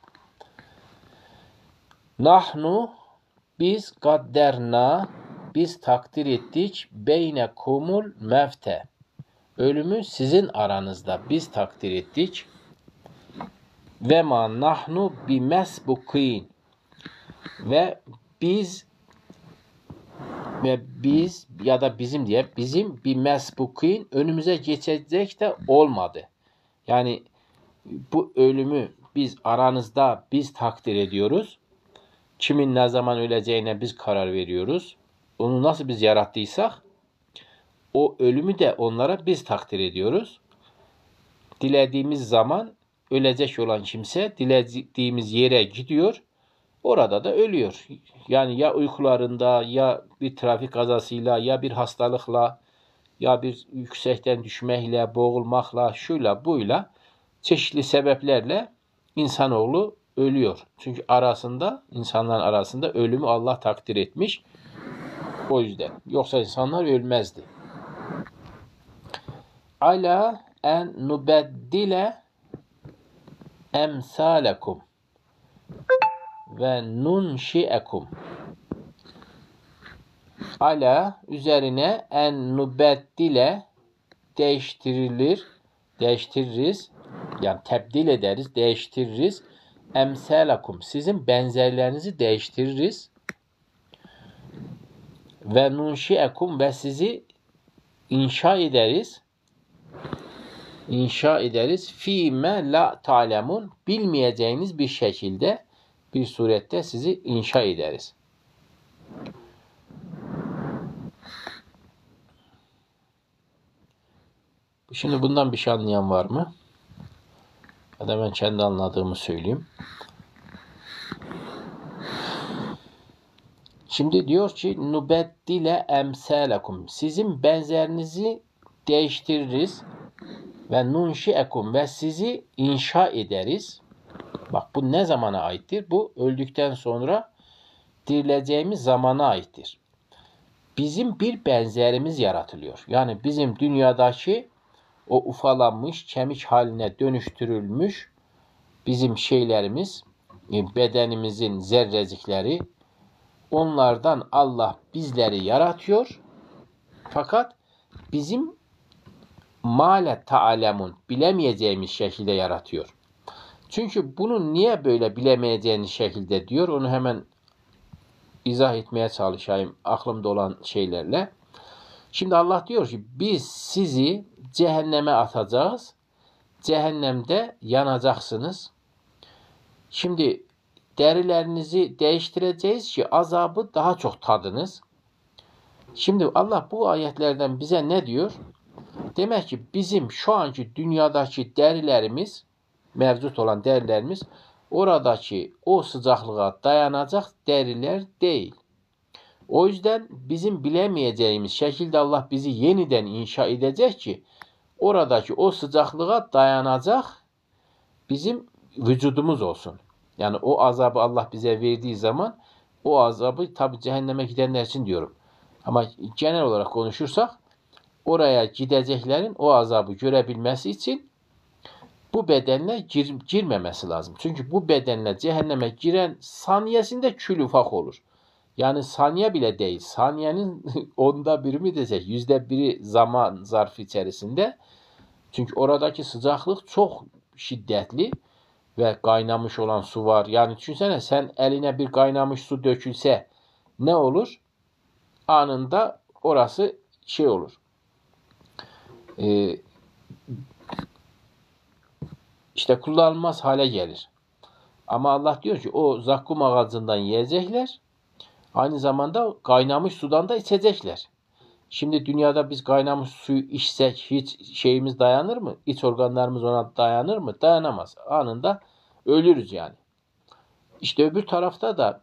Nahnu biz kadderna biz takdir ettik beynekumul mevte. Ölümü sizin aranızda biz takdir ettik. Ve ma nahnu bimesbukin. Ve biz ve biz ya da bizim diye bizim bir mesbukin önümüze geçecek de olmadı. Yani bu ölümü biz aranızda biz takdir ediyoruz. Kimin ne zaman öleceğine biz karar veriyoruz. Onu nasıl biz yarattıysak o ölümü de onlara biz takdir ediyoruz. Dilediğimiz zaman ölecek olan kimse dilediğimiz yere gidiyor. Orada da ölüyor. Yani ya uykularında ya bir trafik kazasıyla ya bir hastalıkla ya bir yüksekten düşmekle, boğulmakla, şuyla buyla çeşitli sebeplerle insanoğlu ölüyor. Çünkü arasında, insanların arasında ölümü Allah takdir etmiş. O yüzden. Yoksa insanlar ölmezdi. Ala en nubeddile emsalekum ve nunşi'ekum. Ala üzerine en nubeddile değiştirilir, değiştiririz. Yani tebdil ederiz, değiştiririz. Emsalakum sizin benzerlerinizi değiştiririz. Ve nunşi'ekum ve sizi inşa ederiz. İnşa ederiz. Fîme la ta'lemun bilmeyeceğiniz bir şekilde bir surette sizi inşa ederiz. Şimdi bundan bir şey anlayan var mı? Ya da ben kendi anladığımı söyleyeyim. Şimdi diyor ki nubeddile emsalakum sizin benzerinizi değiştiririz ve nunşiekum ve sizi inşa ederiz. Bak bu ne zamana aittir? Bu öldükten sonra dirileceğimiz zamana aittir. Bizim bir benzerimiz yaratılıyor. Yani bizim dünyadaki o ufalanmış, kemik haline dönüştürülmüş bizim şeylerimiz, bedenimizin zerrecikleri, onlardan Allah bizleri yaratıyor. Fakat bizim mâle ta'alemun bilemeyeceğimiz şekilde yaratıyor. Çünkü bunu niye böyle bilemeyeceğiniz şekilde diyor, onu hemen izah etmeye çalışayım aklımda olan şeylerle. Şimdi Allah diyor ki biz sizi cehenneme atacağız. Cehennemde yanacaksınız. Şimdi derilerinizi değiştireceğiz ki azabı daha çok tadınız. Şimdi Allah bu ayetlerden bize ne diyor? Demek ki bizim şu anki dünyadaki derilerimiz, mevcut olan derilerimiz oradaki o sıcaklığa dayanacak deriler değil. O yüzden bizim bilemeyeceğimiz şekilde Allah bizi yeniden inşa edecek ki oradaki o sıcaklığa dayanacak bizim vücudumuz olsun. Yani o azabı Allah bize verdiği zaman o azabı tabi cehenneme gidenler için diyorum. Ama genel olarak konuşursak oraya gideceklerin o azabı görebilmesi için bu bedenle gir, girmemesi lazım. Çünkü bu bedenle cehenneme giren saniyesinde kül ufak olur. Yani saniye bile değil. Saniyenin onda biri mi desek, yüzde biri zaman zarfı içerisinde. Çünkü oradaki sıcaklık çok şiddetli ve kaynamış olan su var. Yani düşünsene sen eline bir kaynamış su dökülse ne olur? Anında orası şey olur. Ee, işte kullanılmaz hale gelir. Ama Allah diyor ki o zakkum ağacından yiyecekler. Aynı zamanda kaynamış sudan da içecekler. Şimdi dünyada biz kaynamış suyu içsek hiç şeyimiz dayanır mı? İç organlarımız ona dayanır mı? Dayanamaz. Anında ölürüz yani. İşte öbür tarafta da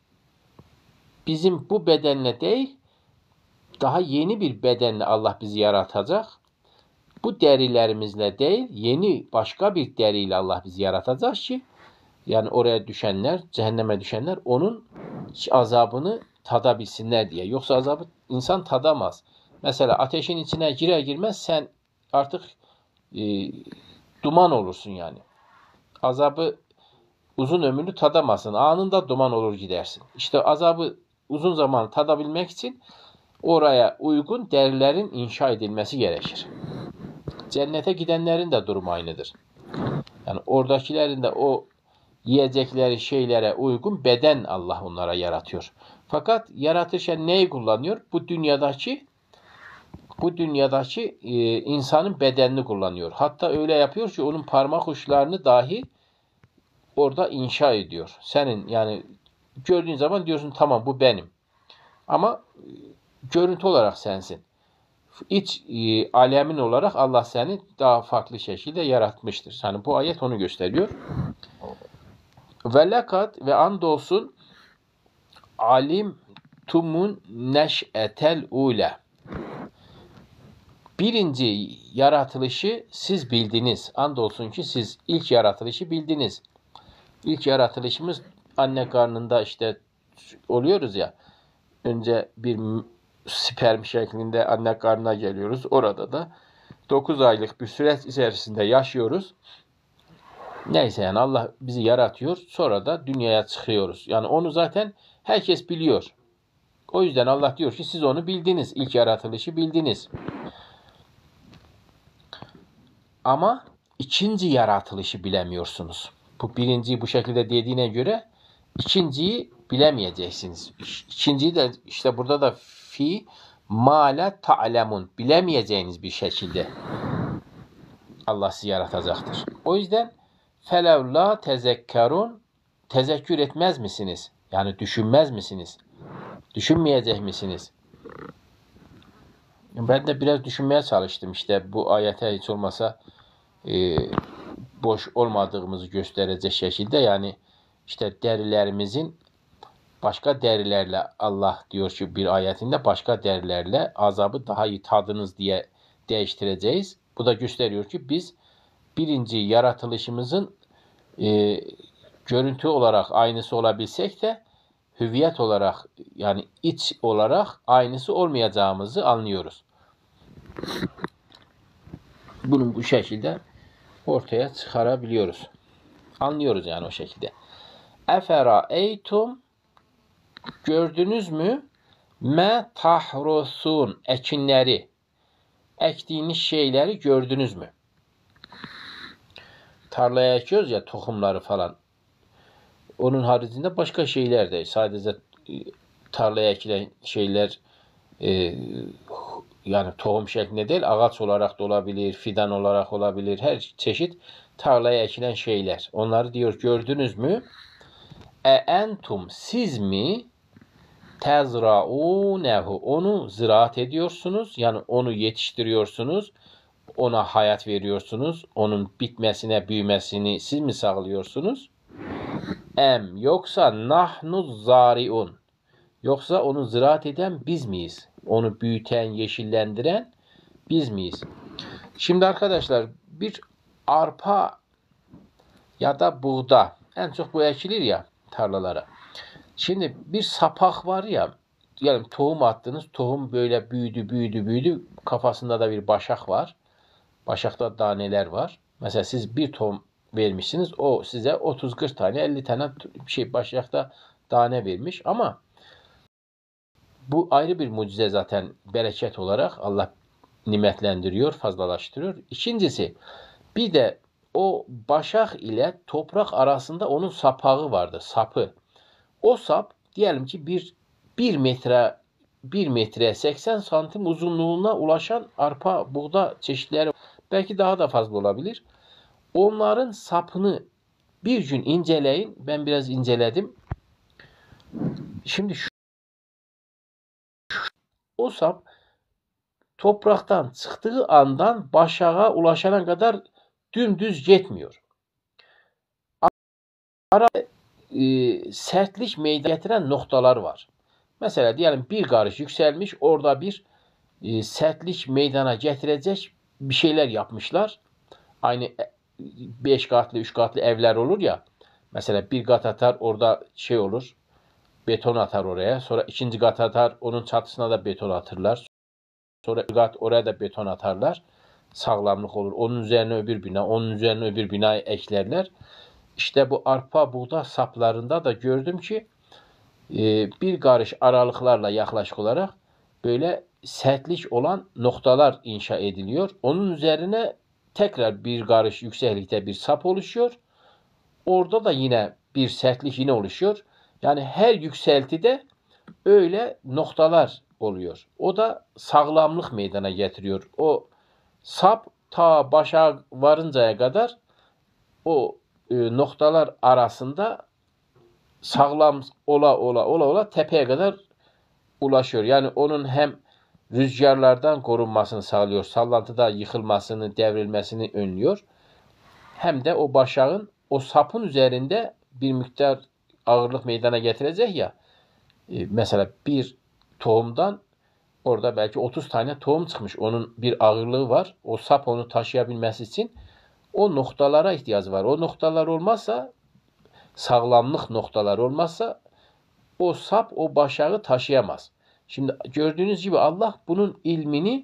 bizim bu bedenle değil, daha yeni bir bedenle Allah bizi yaratacak. Bu derilerimizle değil, yeni başka bir deriyle Allah bizi yaratacak ki yani oraya düşenler, cehenneme düşenler onun azabını tadabilsinler diye. Yoksa azabı insan tadamaz. Mesela ateşin içine girer girmez sen artık e, duman olursun yani. Azabı uzun ömürlü tadamazsın. Anında duman olur gidersin. İşte azabı uzun zaman tadabilmek için oraya uygun derilerin inşa edilmesi gerekir. Cennete gidenlerin de durumu aynıdır. Yani oradakilerin de o yiyecekleri şeylere uygun beden Allah onlara yaratıyor. Fakat yaratırken neyi kullanıyor? Bu dünyadaki bu dünyadaki e, insanın bedenini kullanıyor. Hatta öyle yapıyor ki onun parmak uçlarını dahi orada inşa ediyor. Senin yani gördüğün zaman diyorsun tamam bu benim. Ama e, görüntü olarak sensin. İç e, alemin olarak Allah seni daha farklı şekilde yaratmıştır. Yani bu ayet onu gösteriyor. Ve lekad ve andolsun alim tumun neş'etel ule. Birinci yaratılışı siz bildiniz. Andolsun ki siz ilk yaratılışı bildiniz. İlk yaratılışımız anne karnında işte oluyoruz ya. Önce bir sperm şeklinde anne karnına geliyoruz. Orada da dokuz aylık bir süreç içerisinde yaşıyoruz. Neyse yani Allah bizi yaratıyor. Sonra da dünyaya çıkıyoruz. Yani onu zaten herkes biliyor. O yüzden Allah diyor ki siz onu bildiniz. İlk yaratılışı bildiniz. Ama ikinci yaratılışı bilemiyorsunuz. Bu birinciyi bu şekilde dediğine göre ikinciyi bilemeyeceksiniz. İkinciyi de işte burada da fi ma la ta'lemun bilemeyeceğiniz bir şekilde Allah sizi yaratacaktır. O yüzden felev la tezekkerun tezekkür etmez misiniz? Yani düşünmez misiniz? Düşünmeyecek misiniz? Ben de biraz düşünmeye çalıştım. İşte bu ayete hiç olmasa e, boş olmadığımızı gösterecek şekilde yani işte derilerimizin başka derilerle Allah diyor ki bir ayetinde başka derilerle azabı daha iyi tadınız diye değiştireceğiz. Bu da gösteriyor ki biz birinci yaratılışımızın e, görüntü olarak aynısı olabilsek de hüviyet olarak yani iç olarak aynısı olmayacağımızı anlıyoruz. Bunun bu şekilde ortaya çıkarabiliyoruz. Anlıyoruz yani o şekilde. Efera eytum gördünüz mü? Me tahrusun ekinleri ektiğiniz şeyleri gördünüz mü? Tarlaya ekiyoruz ya tohumları falan. Onun haricinde başka şeyler de sadece tarlaya ekilen şeyler e, yani tohum şeklinde değil ağaç olarak da olabilir, fidan olarak olabilir. Her çeşit tarlaya ekilen şeyler. Onları diyor gördünüz mü? E entum siz mi tezraunehu onu ziraat ediyorsunuz. Yani onu yetiştiriyorsunuz. Ona hayat veriyorsunuz. Onun bitmesine, büyümesini siz mi sağlıyorsunuz? Em yoksa nahnu zariun. Yoksa onu ziraat eden biz miyiz? Onu büyüten, yeşillendiren biz miyiz? Şimdi arkadaşlar bir arpa ya da buğda, en çok bu ekilir ya tarlalara. Şimdi bir sapak var ya, yani tohum attınız, tohum böyle büyüdü, büyüdü, büyüdü. Kafasında da bir başak var. Başakta taneler var. Mesela siz bir tohum vermişsiniz, o size otuz kırk tane, elli tane bir şey başakta tane vermiş. Ama bu ayrı bir mucize zaten, bereket olarak Allah nimetlendiriyor, fazlalaştırıyor. İkincisi, bir de o başak ile toprak arasında onun sapağı vardır, sapı. O sap diyelim ki bir, bir metre bir metre seksen santim uzunluğuna ulaşan arpa, buğda çeşitleri, belki daha da fazla olabilir. Onların sapını bir gün inceleyin. Ben biraz inceledim. Şimdi şu, o sap topraktan çıktığı andan başağa ulaşana kadar dümdüz gitmiyor. Ara e, sertlik meydana getiren noktalar var. Mesela diyelim bir karış yükselmiş, orada bir e, sertlik meydana getirecek bir şeyler yapmışlar. Aynı beş katlı, üç katlı evler olur ya. Mesela bir kat atar, orada şey olur, beton atar oraya. Sonra ikinci kat atar, onun çatısına da beton atırlar. Sonra bir kat oraya da beton atarlar. Sağlamlık olur. Onun üzerine öbür bina, onun üzerine öbür binayı eklerler. İşte bu arpa buğda saplarında da gördüm ki bir karış aralıklarla yaklaşık olarak böyle sertlik olan noktalar inşa ediliyor. Onun üzerine tekrar bir karış yükseklikte bir sap oluşuyor. Orada da yine bir sertlik yine oluşuyor. Yani her yükseltide öyle noktalar oluyor. O da sağlamlık meydana getiriyor. O sap ta başa varıncaya kadar o e, noktalar arasında sağlam ola ola ola ola tepeye kadar ulaşıyor. Yani onun hem rüzgarlardan korunmasını sağlıyor, sallantıda yıkılmasını, devrilmesini önlüyor. Hem de o başağın o sapın üzerinde bir miktar ağırlık meydana getirecek ya. E, mesela bir tohumdan orada belki otuz tane tohum çıkmış. Onun bir ağırlığı var. O sap onu taşıyabilmesi için o noktalara ihtiyacı var. O noktalar olmazsa, sağlamlık noktalar olmazsa o sap o başağı taşıyamaz. Şimdi gördüğünüz gibi Allah bunun ilmini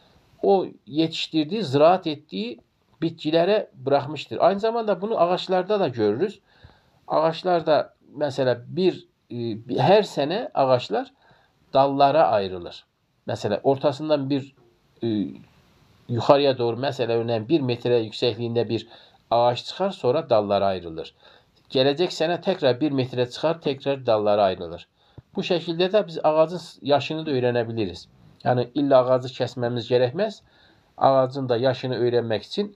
o yetiştirdiği, ziraat ettiği bitkilere bırakmıştır. Aynı zamanda bunu ağaçlarda da görürüz. Ağaçlarda mesela bir, bir her sene ağaçlar dallara ayrılır. Mesela ortasından bir e, yukarıya doğru, mesela örneğin bir metre yüksekliğinde bir ağaç çıkar, sonra dallara ayrılır. Gelecek sene tekrar bir metre çıkar, tekrar dallara ayrılır. Bu şekilde de biz ağacın yaşını da öğrenebiliriz. Yani illa ağacı kesmemiz gerekmez. Ağacın da yaşını öğrenmek için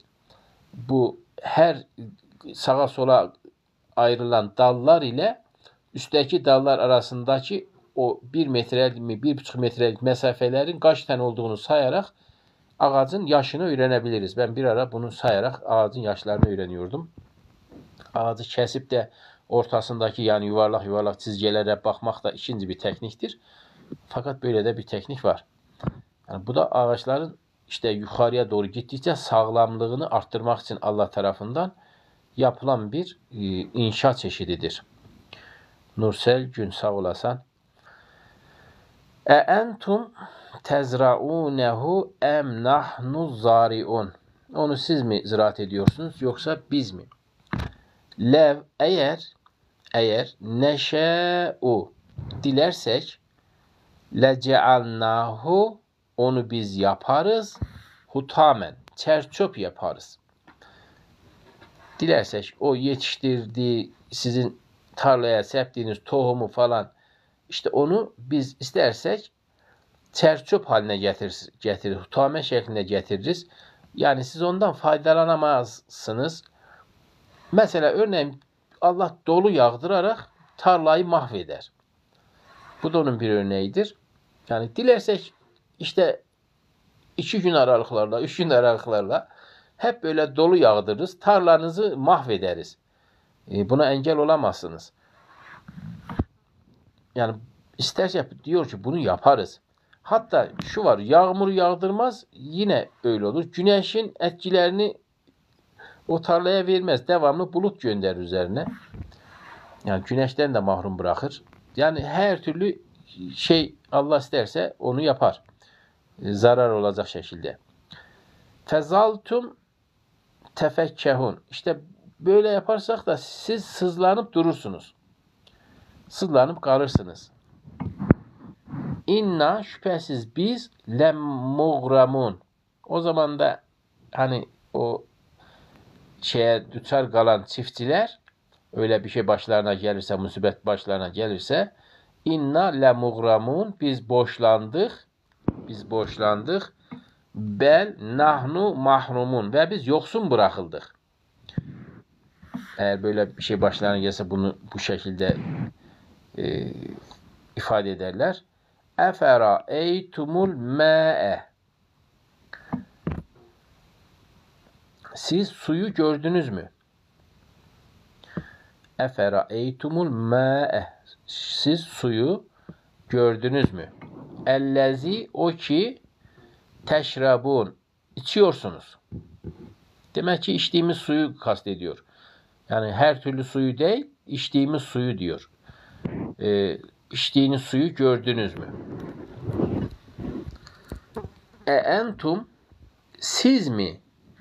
bu her sağa sola ayrılan dallar ile üstteki dallar arasındaki o bir metrelik mi, bir buçuk metrelik mesafelerin kaç tane olduğunu sayarak ağacın yaşını öğrenebiliriz. Ben bir ara bunu sayarak ağacın yaşlarını öğreniyordum. Ağacı kesip de ortasındaki, yani yuvarlak yuvarlak çizgilere bakmak da ikinci bir tekniktir. Fakat böyle de bir teknik var. Yani bu da ağaçların işte yukarıya doğru gittikçe sağlamlığını arttırmak için Allah tarafından yapılan bir e, inşa çeşididir. Nursel Gün, sağ olasan. E entum tezraunehu em nahnu zariun. Onu siz mi ziraat ediyorsunuz yoksa biz mi? Lev eğer eğer neşe'u dilersek lecealnahu onu biz yaparız, hutamen çerçöp yaparız. Dilersek o yetiştirdiği, sizin tarlaya septiğiniz tohumu falan, işte onu biz istersek çerçöp haline getiririz, getirir, hutame şeklinde getiririz. Yani siz ondan faydalanamazsınız. Mesela örneğin Allah dolu yağdırarak tarlayı mahveder. Bu da onun bir örneğidir. Yani dilersek işte iki gün aralıklarla, üç gün aralıklarla hep böyle dolu yağdırırız. Tarlanızı mahvederiz. E, buna engel olamazsınız. Yani isterse diyor ki bunu yaparız. Hatta şu var, yağmur yağdırmaz, yine öyle olur. Güneşin etkilerini o tarlaya vermez. Devamlı bulut gönderir üzerine. Yani güneşten de mahrum bırakır. Yani her türlü şey Allah isterse onu yapar. Zarar olacak şekilde. Fezaltum tefekkehun. İşte böyle yaparsak da siz sızlanıp durursunuz. Sızlanıp kalırsınız. İnna şüphesiz biz lemmugramun. O zaman da hani o şeye düçar kalan çiftçiler, öyle bir şey başlarına gelirse, musibet başlarına gelirse, inna lemugramun, biz boşlandık, biz boşlandık, bel nahnu mahrumun, ve biz yoksun bırakıldık. Eğer böyle bir şey başlarına gelse bunu bu şekilde e, ifade ederler. Efera eytumul ma'e. Siz suyu gördünüz mü? Efera eytumul ma'e. Siz suyu gördünüz mü? Ellezi, o ki teşrabun, içiyorsunuz. Demek ki içtiğimiz suyu kastediyor. Yani her türlü suyu değil, içtiğimiz suyu diyor. Ee, içtiğiniz suyu gördünüz mü? E entum, siz mi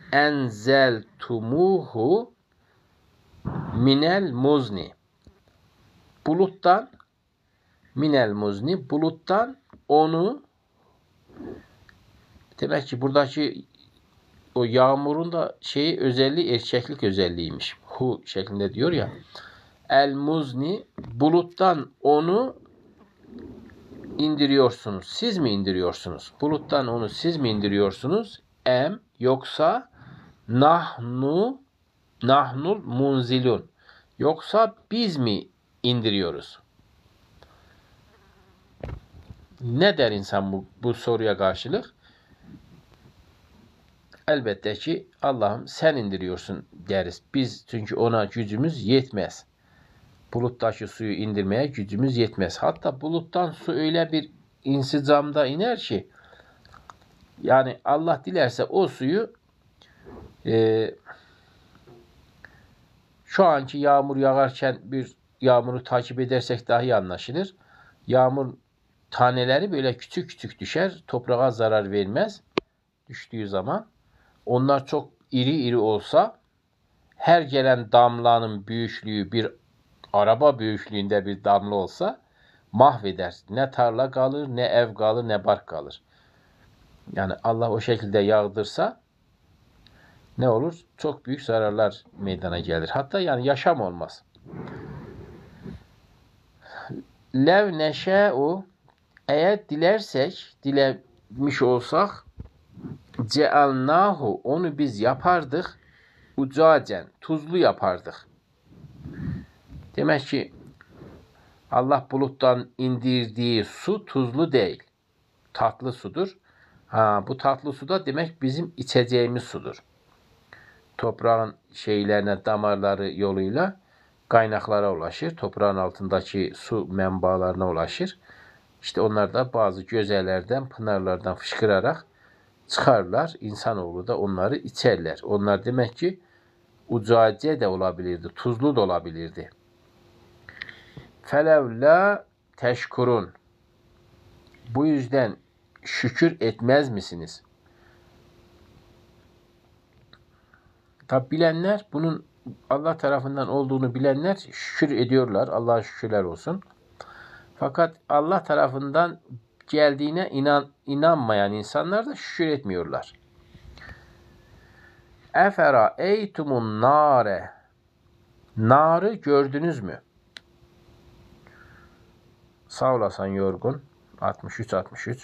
enzeltumuhu minel muzni, buluttan, minel muzni, buluttan onu, demek ki buradaki o yağmurun da şeyi özelliği erkeklik özelliğiymiş. Hu şeklinde diyor ya. El muzni, buluttan onu indiriyorsunuz. Siz mi indiriyorsunuz? Buluttan onu siz mi indiriyorsunuz? Em, yoksa nahnu nahnul munzilun, yoksa biz mi indiriyoruz? Ne der insan bu, bu soruya karşılık? Elbette ki Allah'ım sen indiriyorsun deriz. Biz çünkü ona gücümüz yetmez. Buluttaki suyu indirmeye gücümüz yetmez. Hatta buluttan su öyle bir insicamda iner ki, yani Allah dilerse o suyu e, şu anki yağmur yağarken bir yağmuru takip edersek dahi anlaşılır. Yağmur taneleri böyle küçük küçük düşer. Toprağa zarar vermez düştüğü zaman. Onlar çok iri iri olsa, her gelen damlanın büyüklüğü bir araba büyüklüğünde bir damla olsa mahveder. Ne tarla kalır, ne ev kalır, ne bark kalır. Yani Allah o şekilde yağdırsa ne olur? Çok büyük zararlar meydana gelir. Hatta yani yaşam olmaz. Lev neşe'u, eğer dilersek, dilemiş olsak, cealnahu, onu biz yapardık, ucacen, tuzlu yapardık. Demek ki Allah buluttan indirdiği su tuzlu değil, tatlı sudur. Ha, bu tatlı su da demek bizim içeceğimiz sudur. Toprağın şeylerine, damarları yoluyla kaynaklara ulaşır. Toprağın altındaki su menbalarına ulaşır. İşte onlar da bazı gözelerden, pınarlardan fışkırarak çıkarlar. İnsanoğlu da onları içerler. Onlar demek ki ucace de olabilirdi, tuzlu da olabilirdi. Felevla teşkurun. Bu yüzden şükür etmez misiniz? Tabi bilenler, bunun Allah tarafından olduğunu bilenler şükür ediyorlar. Allah'a şükürler olsun. Fakat Allah tarafından geldiğine inan, inanmayan insanlar da şükür etmiyorlar. Efera eytumun nare. Narı gördünüz mü? Sağ olasın yorgun. altmış üç altmış üç.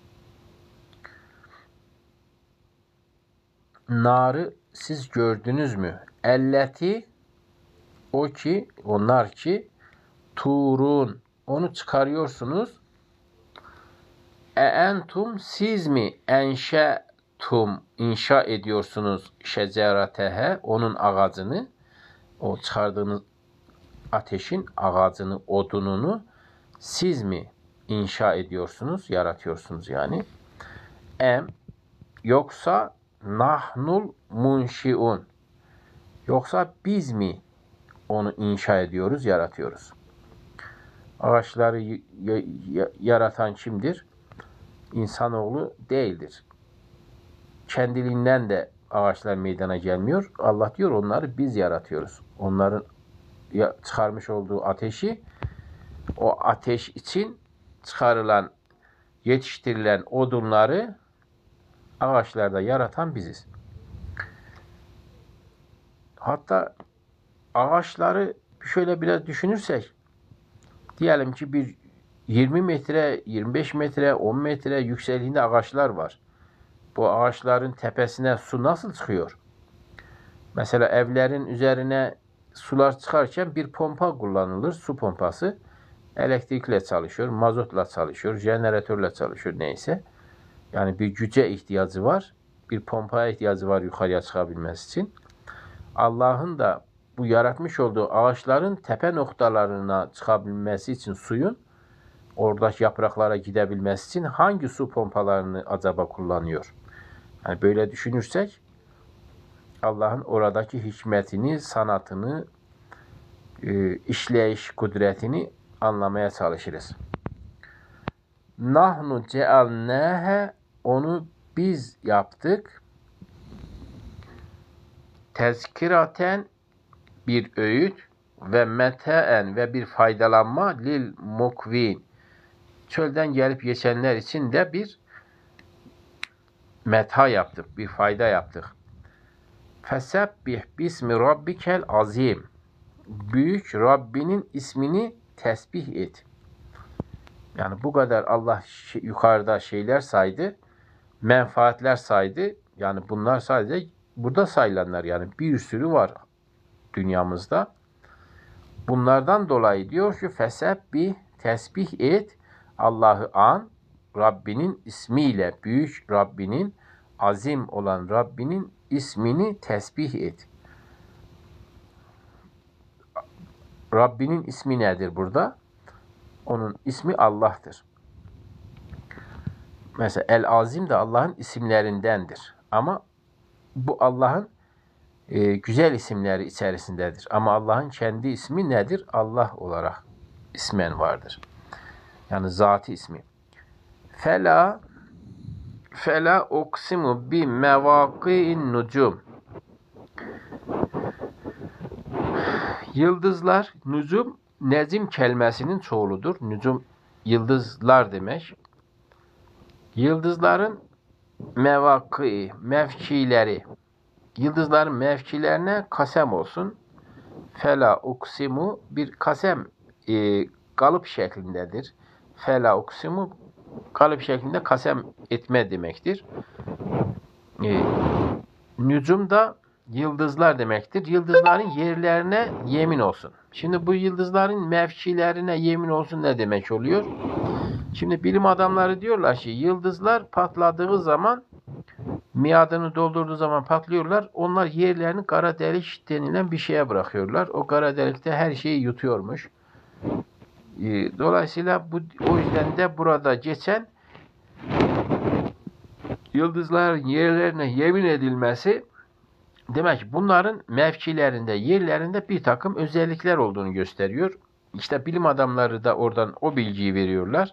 Narı siz gördünüz mü? Elleti, o ki, onlar ki turun, onu çıkarıyorsunuz. E entum siz mi enşetum inşa ediyorsunuz şeceratehe onun ağacını, o çıkardığınız ateşin ağacını, odununu siz mi inşa ediyorsunuz, yaratıyorsunuz yani? Em yoksa nahnul munşiun yoksa biz mi onu inşa ediyoruz, yaratıyoruz? Ağaçları yaratan kimdir? İnsanoğlu değildir. Kendiliğinden de ağaçlar meydana gelmiyor. Allah diyor onları biz yaratıyoruz. Onların çıkarmış olduğu ateşi, o ateş için çıkarılan, yetiştirilen odunları ağaçlarda yaratan biziz. Hatta ağaçları şöyle biraz düşünürsek, diyelim ki bir yirmi metre, yirmi beş metre, on metre yüksekliğinde ağaçlar var. Bu ağaçların tepesine su nasıl çıkıyor? Mesela evlerin üzerine sular çıkarken bir pompa kullanılır, su pompası. Elektrikle çalışıyor, mazotla çalışıyor, jeneratörle çalışıyor neyse. Yani bir güce ihtiyacı var, bir pompaya ihtiyacı var yukarıya çıkabilmesi için. Allah'ın da bu yaratmış olduğu ağaçların tepe noktalarına çıkabilmesi için suyun, oradaki yapraklara gidebilmesi için hangi su pompalarını acaba kullanıyor? Yani böyle düşünürsek Allah'ın oradaki hikmetini, sanatını, işleyiş kudretini anlamaya çalışırız. Nahnu cealnâhe onu biz yaptık. Tezkiraten bir öğüt ve metaen ve bir faydalanma lil mukvin. Çölden gelip geçenler için de bir meta yaptık, bir fayda yaptık. Fesebbih bismi rabbikel azim. Büyük Rabbinin ismini tesbih et. Yani bu kadar Allah şey, yukarıda şeyler saydı, menfaatler saydı. Yani bunlar sadece burada sayılanlar, yani bir sürü var dünyamızda. Bunlardan dolayı diyor ki fesebbih, tesbih et, Allah'ı an, Rabbinin ismiyle, büyük Rabbinin, azim olan Rabbinin ismini tesbih et. Rabbinin ismi nedir burada? Onun ismi Allah'tır. Mesela El-Azim de Allah'ın isimlerindendir. Ama bu Allah'ın e, güzel isimleri içerisindedir. Ama Allah'ın kendi ismi nedir? Allah olarak ismen vardır. Yani zati ismi. Fela Fela uksimu bi mevaki'in nucum. Yıldızlar, nucum, nezim kelimesinin çoğuludur. Nucum, yıldızlar demek. Yıldızların mevaki, mevkileri, yıldızların mevkilerine kasem olsun. Fela uksimu bir kasem e, kalıp şeklindedir. Fela uksimu kalıp şeklinde kasem etme demektir. E, nücum da yıldızlar demektir. Yıldızların yerlerine yemin olsun. Şimdi bu yıldızların mevkilerine yemin olsun ne demek oluyor? Şimdi bilim adamları diyorlar ki yıldızlar patladığı zaman, miadını doldurduğu zaman patlıyorlar. Onlar yerlerini kara delik denilen bir şeye bırakıyorlar. O kara delikte her şeyi yutuyormuş. Dolayısıyla bu, o yüzden de burada geçen yıldızların yerlerine yemin edilmesi demek ki bunların mevkilerinde, yerlerinde bir takım özellikler olduğunu gösteriyor. İşte bilim adamları da oradan o bilgiyi veriyorlar.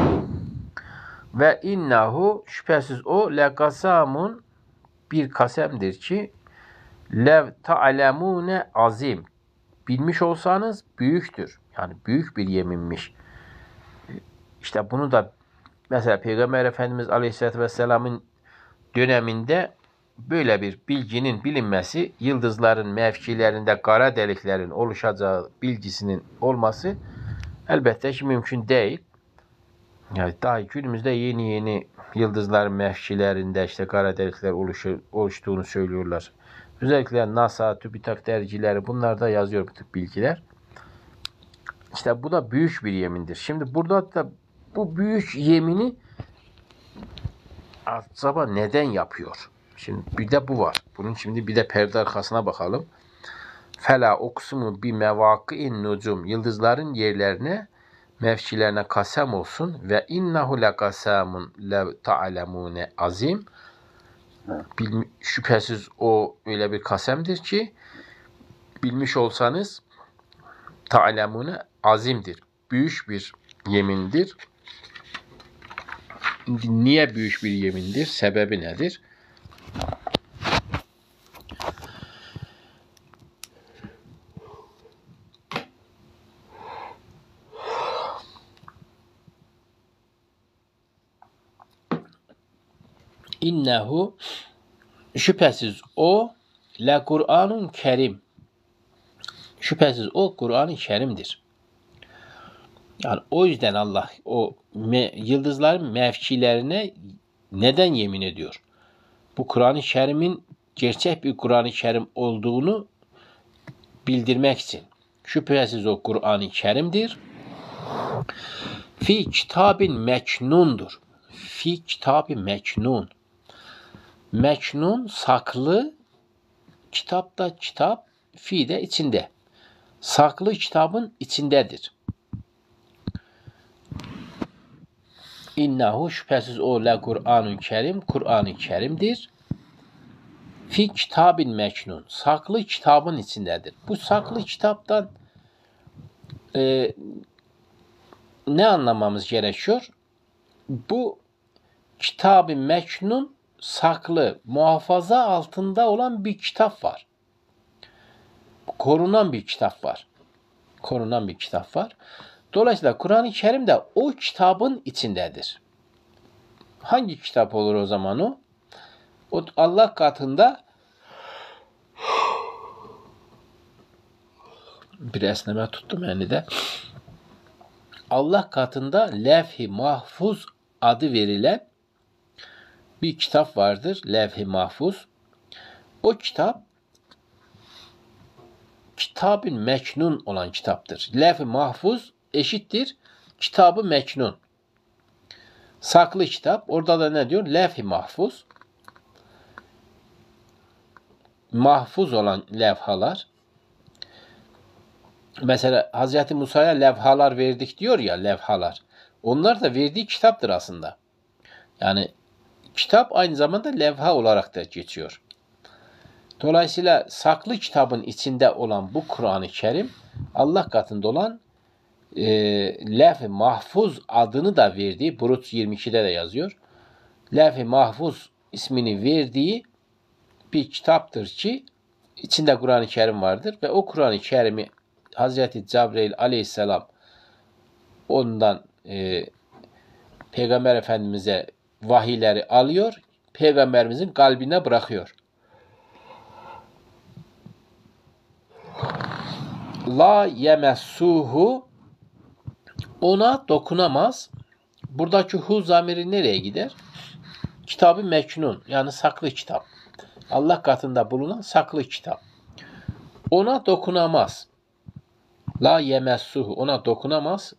Ve innahu şüphesiz o lekasamun bir kasemdir ki lev ta'lemune azim. Bilmiş olsanız büyüktür. Yani büyük bir yeminmiş. İşte bunu da mesela Peygamber Efendimiz Aleyhisselatü Vesselam'ın döneminde böyle bir bilginin bilinmesi, yıldızların mevkilerinde kara deliklerin oluşacağı bilgisinin olması elbette ki mümkün değil. Yani daha günümüzde yeni yeni yıldızların mevkilerinde işte kara delikler oluşu, oluştuğunu söylüyorlar. Özellikle NASA, TÜBİTAK dergileri bunlarda yazıyor bu tip bilgiler. İşte bu da büyük bir yemindir. Şimdi burada da bu büyük yemini acaba neden yapıyor? Şimdi bir de bu var. Bunun şimdi bir de perde arkasına bakalım. Fela oksumu bi mevaki'in nucum. Yıldızların yerlerine, mevkilerine kasem olsun. Ve innehu le kasamun lev ta'lemune azim. Şüphesiz o öyle bir kasemdir ki bilmiş olsanız ta'lemune azimdir. Büyük bir yemindir. Niye büyük bir yemindir? Sebebi nedir? İnnehu şüphesiz o le Kur'anun kerim. Şüphesiz o Kur'an-ı Kerim'dir. Yani o yüzden Allah o me, yıldızların mevkilerine neden yemin ediyor? Bu Kur'an-ı Kerim'in gerçek bir Kur'an-ı Kerim olduğunu bildirmek için. Şüphesiz o Kur'an-ı Kerim'dir. Fi kitabin meknundur. Fi kitabin meknun. Meknun saklı, kitapta kitap, fi de içinde. Saklı kitabın içindedir. İnnehu şüphesiz o le Kur'an-ı Kerim, Kur'an-ı Kerim'dir. Fi kitabin meknun. Saklı kitabın içindedir. Bu saklı kitaptan e, ne anlamamız gerekiyor? Bu kitab-ı meknun saklı, muhafaza altında olan bir kitap var. Korunan bir kitap var. Korunan bir kitap var. Dolayısıyla Kur'an-ı Kerim de o kitabın içindedir. Hangi kitap olur o zaman o? O Allah katında bir esneme tuttum yani de. Allah katında Levh-i Mahfuz adı verilen bir kitap vardır. Levh-i Mahfuz. O kitap Kitab-ı Meknun olan kitaptır. Levh-i Mahfuz eşittir Kitab-ı Meknun. Saklı kitap. Orada da ne diyor? Levh-i Mahfuz. Mahfuz olan levhalar. Mesela Hazreti Musa'ya levhalar verdik diyor ya, levhalar. Onlar da verdiği kitaptır aslında. Yani kitap aynı zamanda levha olarak da geçiyor. Dolayısıyla saklı kitabın içinde olan bu Kur'an-ı Kerim Allah katında olan e, Levh-i Mahfuz adını da verdiği, Burut yirmi ikide de yazıyor. Levh-i Mahfuz ismini verdiği bir kitaptır ki içinde Kur'an-ı Kerim vardır ve o Kur'an-ı Kerim'i Hazreti Cebrail aleyhisselam ondan e, Peygamber Efendimiz'e vahiyleri alıyor, Peygamberimizin kalbine bırakıyor. La yemessuhu ona dokunamaz. Buradaki hu zamiri nereye gider? Kitab-ı Meknun yani saklı kitap. Allah katında bulunan saklı kitap. Ona dokunamaz. La yemessuhu ona dokunamaz.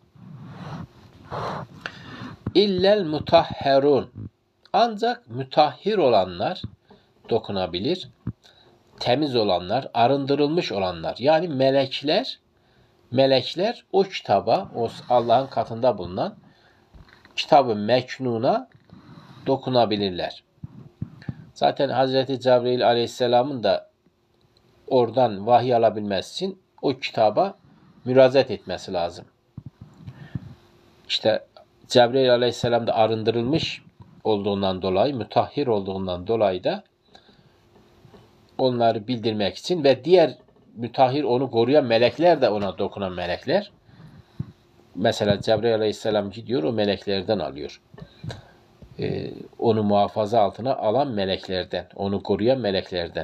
İllel mutahherun ancak mütahhir olanlar dokunabilir. Temiz olanlar, arındırılmış olanlar yani melekler melekler o kitaba, o Allah'ın katında bulunan Kitab-ı Meknun'a dokunabilirler. Zaten Hazreti Cebrail Aleyhisselam'ın da oradan vahiy alabilmesi için o kitaba müracaat etmesi lazım. İşte Cebrail Aleyhisselam da arındırılmış olduğundan dolayı, mütahhir olduğundan dolayı da onları bildirmek için ve diğer mütahhir onu koruyan melekler de ona dokunan melekler. Mesela Cebrail Aleyhisselam gidiyor o meleklerden alıyor. Ee, onu muhafaza altına alan meleklerden, onu koruyan meleklerden.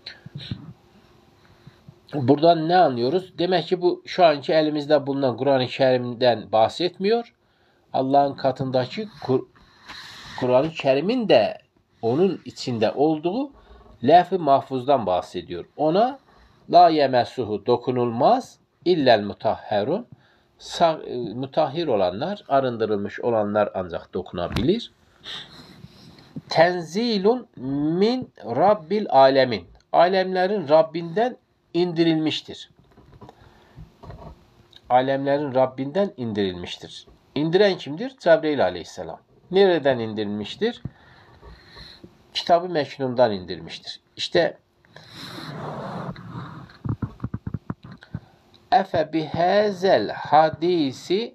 Buradan ne anlıyoruz? Demek ki bu şu anki elimizde bulunan Kur'an-ı Kerim'den bahsetmiyor. Allah'ın katındaki Kur- Kur'an-ı Kerim'in de onun içinde olduğu Levh-i Mahfuz'dan bahsediyor. Ona la yemessuhu dokunulmaz illel mutahherun Sağ, e, mutahhir olanlar, arındırılmış olanlar ancak dokunabilir. Tenzilun min Rabbil alemin. Alemlerin Rabbinden indirilmiştir. Alemlerin Rabbinden indirilmiştir. İndiren kimdir? Cebrail aleyhisselam. Nereden indirilmiştir? Kitab-ı Meknun'dan indirilmiştir. İşte efe bihazel hadisi,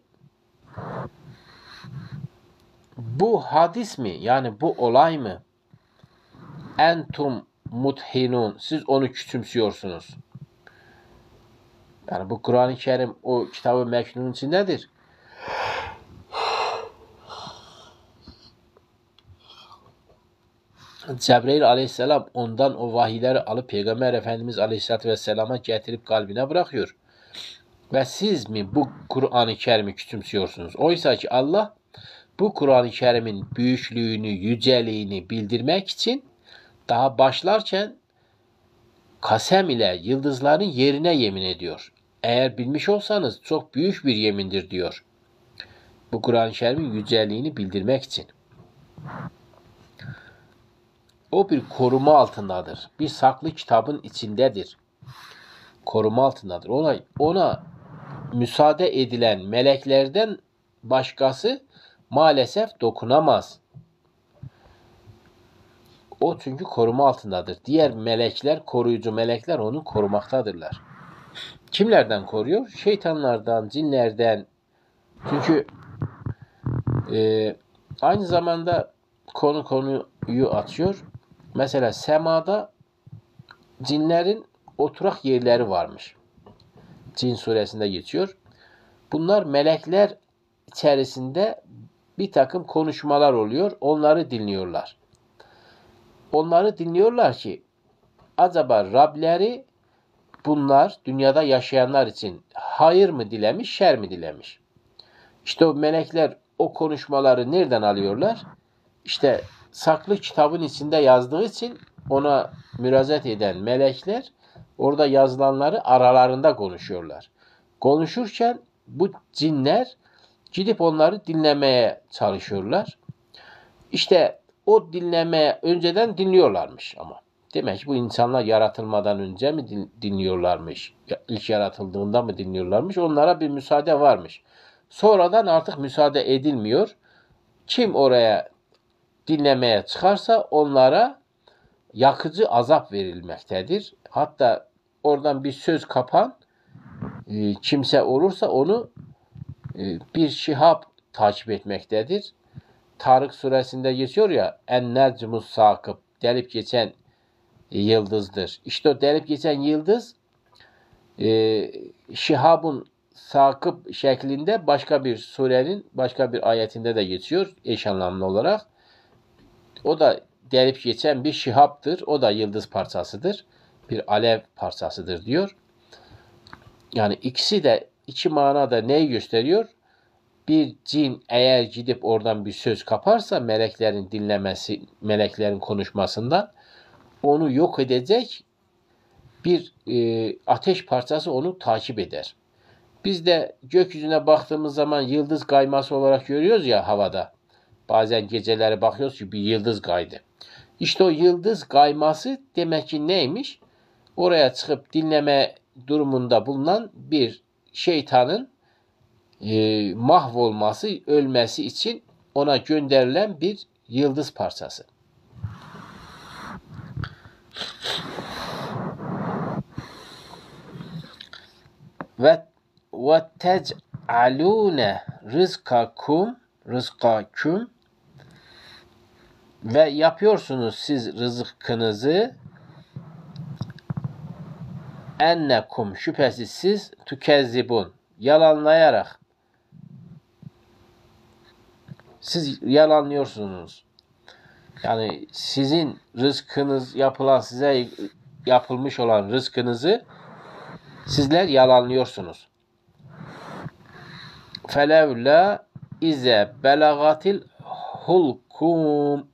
bu hadis mi? Yani bu olay mı? Entum muthinun. Siz onu küçümsüyorsunuz. Yani bu Kur'an-ı Kerim o Kitab-ı Meknun'un içindedir. Cebrail aleyhisselam ondan o vahiyleri alıp Peygamber Efendimiz aleyhisselatü vesselama getirip kalbine bırakıyor. Ve siz mi bu Kur'an-ı Kerim'i küçümsüyorsunuz? Oysa ki Allah bu Kur'an-ı Kerim'in büyüklüğünü, yüceliğini bildirmek için daha başlarken kasem ile yıldızların yerine yemin ediyor. Eğer bilmiş olsanız çok büyük bir yemindir diyor. Bu Kur'an-ı Kerim'in yüceliğini bildirmek için. O bir koruma altındadır. Bir saklı kitabın içindedir. Koruma altındadır. Ona, ona müsaade edilen meleklerden başkası maalesef dokunamaz. O çünkü koruma altındadır. Diğer melekler, koruyucu melekler onu korumaktadırlar. Kimlerden koruyor? Şeytanlardan, cinlerden. Çünkü e, aynı zamanda konu konuyu açıyor. Mesela semada cinlerin oturak yerleri varmış. Cin suresinde geçiyor. Bunlar melekler içerisinde bir takım konuşmalar oluyor. Onları dinliyorlar. Onları dinliyorlar ki acaba Rableri bunlar dünyada yaşayanlar için hayır mı dilemiş, şer mi dilemiş? İşte o melekler o konuşmaları nereden alıyorlar? İşte saklı kitabın içinde yazdığı için ona müracaat eden melekler orada yazılanları aralarında konuşuyorlar. Konuşurken bu cinler gidip onları dinlemeye çalışıyorlar. İşte o dinlemeye önceden dinliyorlarmış ama. Demek ki bu insanlar yaratılmadan önce mi dinliyorlarmış? İlk yaratıldığında mı dinliyorlarmış? Onlara bir müsaade varmış. Sonradan artık müsaade edilmiyor. Kim oraya dinlemeye çıkarsa onlara yakıcı azap verilmektedir. Hatta oradan bir söz kapan e, kimse olursa onu e, bir şihab takip etmektedir. Tarık suresinde geçiyor ya, en-necmus sakıp, delip geçen yıldızdır. İşte o delip geçen yıldız e, şihabun sakıp şeklinde başka bir surenin başka bir ayetinde de geçiyor eş anlamlı olarak. O da delip geçen bir şihaptır. O da yıldız parçasıdır. Bir alev parçasıdır diyor. Yani ikisi de iki manada neyi gösteriyor? Bir cin eğer gidip oradan bir söz kaparsa meleklerin dinlemesi, meleklerin konuşmasından onu yok edecek bir e, ateş parçası onu takip eder. Biz de gökyüzüne baktığımız zaman yıldız kayması olarak görüyoruz ya havada. Bazen geceleri bakıyoruz ki bir yıldız kaydı. İşte o yıldız kayması demek ki neymiş? Oraya çıkıp dinleme durumunda bulunan bir şeytanın e, mahvolması, ölmesi için ona gönderilen bir yıldız parçası. Ve ve tec'alûne rızkakum rızkakum ve yapıyorsunuz siz rızkınızı ennekum şüphesiz siz tükezzibun yalanlayarak siz yalanlıyorsunuz. Yani sizin rızkınız yapılan size yapılmış olan rızkınızı sizler yalanlıyorsunuz. Felevla ize belagatil hulkum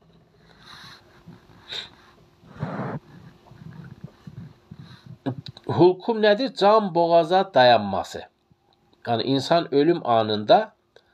hulkum nedir? Can boğaza dayanması. yani insan ölüm anında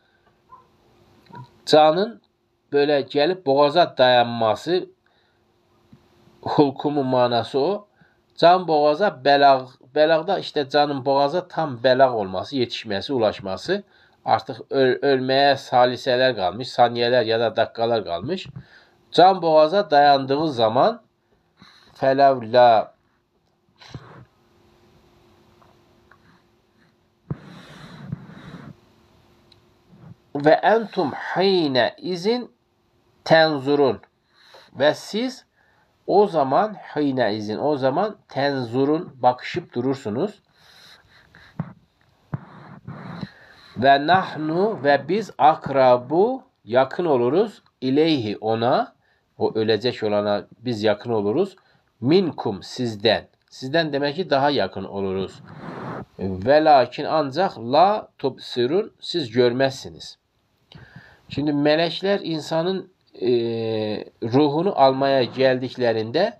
canın böyle gelip boğaza dayanması, hulkumun manası o. Can boğaza belag, belagda işte canın boğaza tam belag olması, yetişmesi, ulaşması. Artık öl ölmeye saliseler kalmış, saniyeler ya da dakikalar kalmış. Can boğaza dayandığı zaman felevla ve entum hine izin tenzurun ve siz o zaman hine izin o zaman tenzurun bakışıp durursunuz. Ve nahnu ve biz akrabu yakın oluruz ileyhi ona, o ölecek olana biz yakın oluruz. Minkum sizden. Sizden demek ki daha yakın oluruz. Ve lakin ancak la tubsirun siz görmezsiniz. Şimdi melekler insanın e, ruhunu almaya geldiklerinde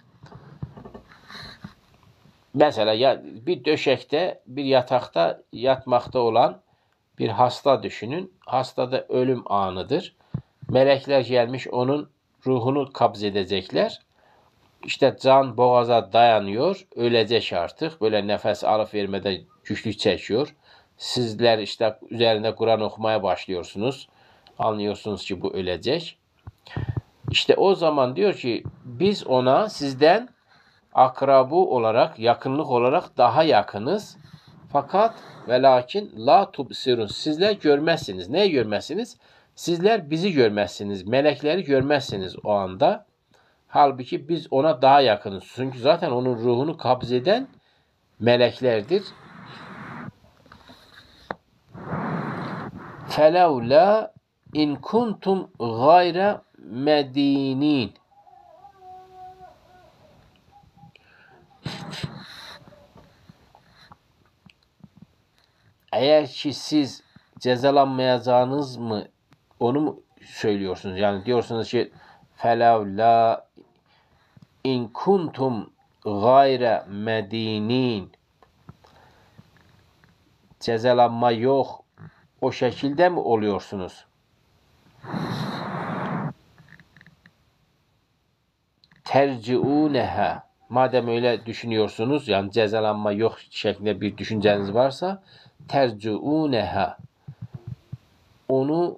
mesela ya, bir döşekte, bir yatakta yatmakta olan bir hasta düşünün. Hastada ölüm anıdır. Melekler gelmiş onun ruhunu kabz edecekler. İşte can boğaza dayanıyor. Ölecek artık. Böyle nefes alıp vermede güçlük çekiyor. Sizler işte üzerinde Kur'an okumaya başlıyorsunuz. Anlıyorsunuz ki bu ölecek. İşte o zaman diyor ki biz ona sizden akrabu olarak, yakınlık olarak daha yakınız. Fakat ve lakin la tubsirun sizler görmezsiniz. Neyi görmezsiniz? Sizler bizi görmezsiniz. Melekleri görmezsiniz o anda. Halbuki biz ona daha yakınız. Çünkü zaten onun ruhunu kabz eden meleklerdir. Felevla in kuntum gayre medinin. Eğer ki siz cezalanmayacağınız mı onu mu söylüyorsunuz? Yani diyorsunuz ki felevla in kuntum gayre medinin. Cezalanma yok. O şekilde mi oluyorsunuz? Terciuneha. Madem öyle düşünüyorsunuz, yani cezalanma yok şeklinde bir düşünceniz varsa terciuneha. Onu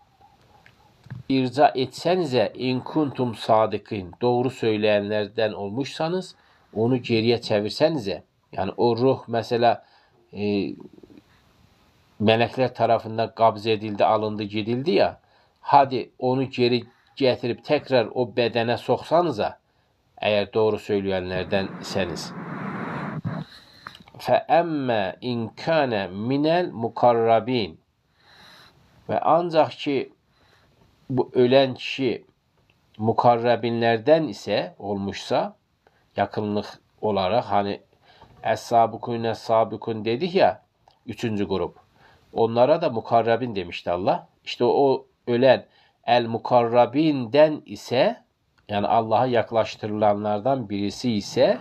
irca etsenize in kuntum sadıkın. Doğru söyleyenlerden olmuşsanız onu geriye çevirsenize. Yani o ruh mesela e, melekler tarafından kabz edildi, alındı, gidildi ya. Hadi onu geri getirip tekrar o bedene soksanıza. Eğer doğru söyleyenlerden iseniz. Fe emme in kana minel mukarrabin. Ve ancak ki bu ölen kişi mukarrabinlerden ise olmuşsa, yakınlık olarak hani es-sabikun es-sabikun dedik ya, üçüncü grup. Onlara da mukarrabin demişti Allah. İşte o ölen el mukarrabinden ise, yani Allah'a yaklaştırılanlardan birisi ise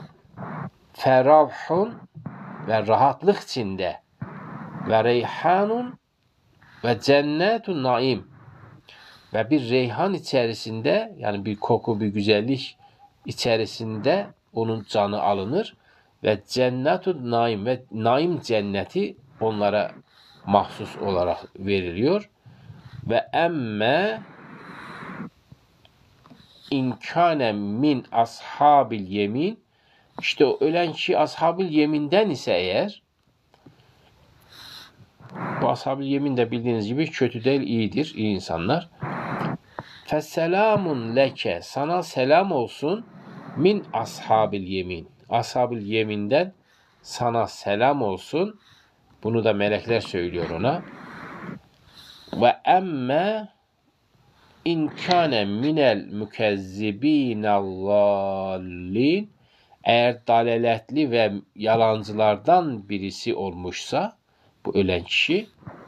ferahun ve rahatlık içinde ve reyhanun ve cennetun naim ve bir reyhan içerisinde, yani bir koku, bir güzellik içerisinde onun canı alınır ve cennetun naim ve naim cenneti onlara mahsus olarak veriliyor. Ve emme inkâne min ashabil yemin, işte o ölen kişi ashabil yeminden ise eğer, bu ashabil yemin de bildiğiniz gibi kötü değil, iyidir, iyi insanlar. Fesselamun leke, sana selam olsun, min ashabil yemin, ashabil yeminden sana selam olsun. Bunu da melekler söylüyor ona. Ve emme in kâne minel mükezzibînallâllîn, eğer dalaletli ve yalancılardan birisi olmuşsa bu ölen kişi,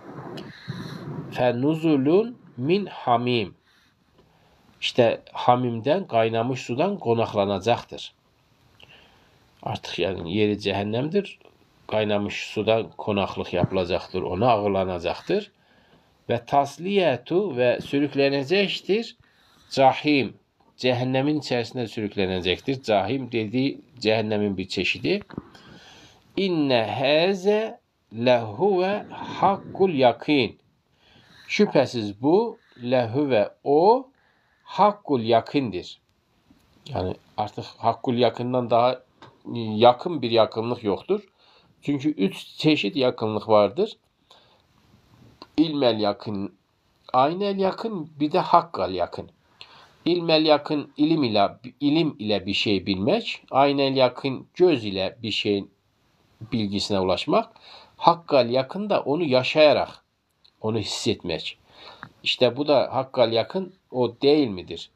fe nuzulun min hamim, işte hamimden, kaynamış sudan konaklanacaktır. Artık yani yeri cehennemdir. kaynamış suda konaklık yapılacaktır. Ona ağırlanacaktır. Ve tasliyetu ve sürüklenecektir. Cahim. Cehennemin içerisinde sürüklenecektir. Cahim dediği cehennemin bir çeşidi. İnne hâze lehuve hakkul yakin. Şüphesiz bu lehuve o hakkul yakindir. Yani artık hakkul yakından daha yakın bir yakınlık yoktur. Çünkü üç çeşit yakınlık vardır. İlmel yakın, aynel yakın, bir de hakkal yakın. İlmel yakın ilim ile ilim ile bir şey bilmek, aynel yakın göz ile bir şeyin bilgisine ulaşmak, hakkal yakın da onu yaşayarak onu hissetmek. İşte bu da hakkal yakın o değil midir?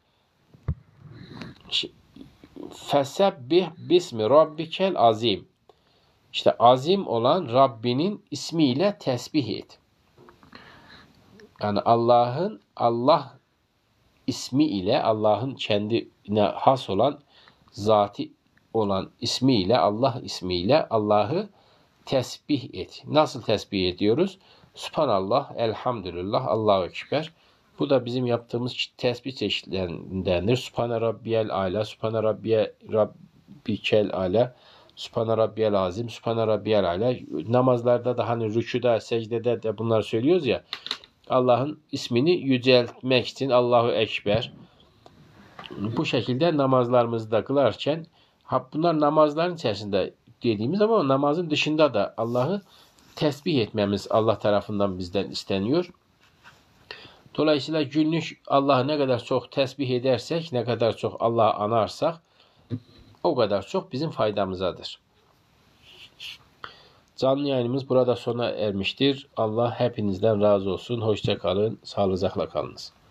Fesebbih bismi rabbikel azim. İşte azim olan Rabbinin ismiyle tesbih et. Yani Allah'ın Allah ismi ile Allah'ın kendine has olan zati olan ismiyle Allah ismiyle Allah'ı tesbih et. Nasıl tesbih ediyoruz? Subhanallah, elhamdülillah, Allahu ekber. Bu da bizim yaptığımız tesbih çeşitlerindendir. Subhane rabbiyel ala, Subhane rabbiye rabbikel ala, Subhane rabbiyel azim, Subhane rabbiyel ala. Namazlarda da hani rükûda, secdede de bunlar söylüyoruz ya. Allah'ın ismini yüceltmek için Allahu ekber. Bu şekilde namazlarımızı da kılarken bunlar namazların içerisinde dediğimiz ama namazın dışında da Allah'ı tesbih etmemiz Allah tarafından bizden isteniyor. Dolayısıyla günlük Allah'ı ne kadar çok tesbih edersek, ne kadar çok Allah'ı anarsak o kadar çok bizim faydamızadır. Canlı yayınımız burada sona ermiştir. Allah hepinizden razı olsun. Hoşça kalın, sağlıcakla kalınız.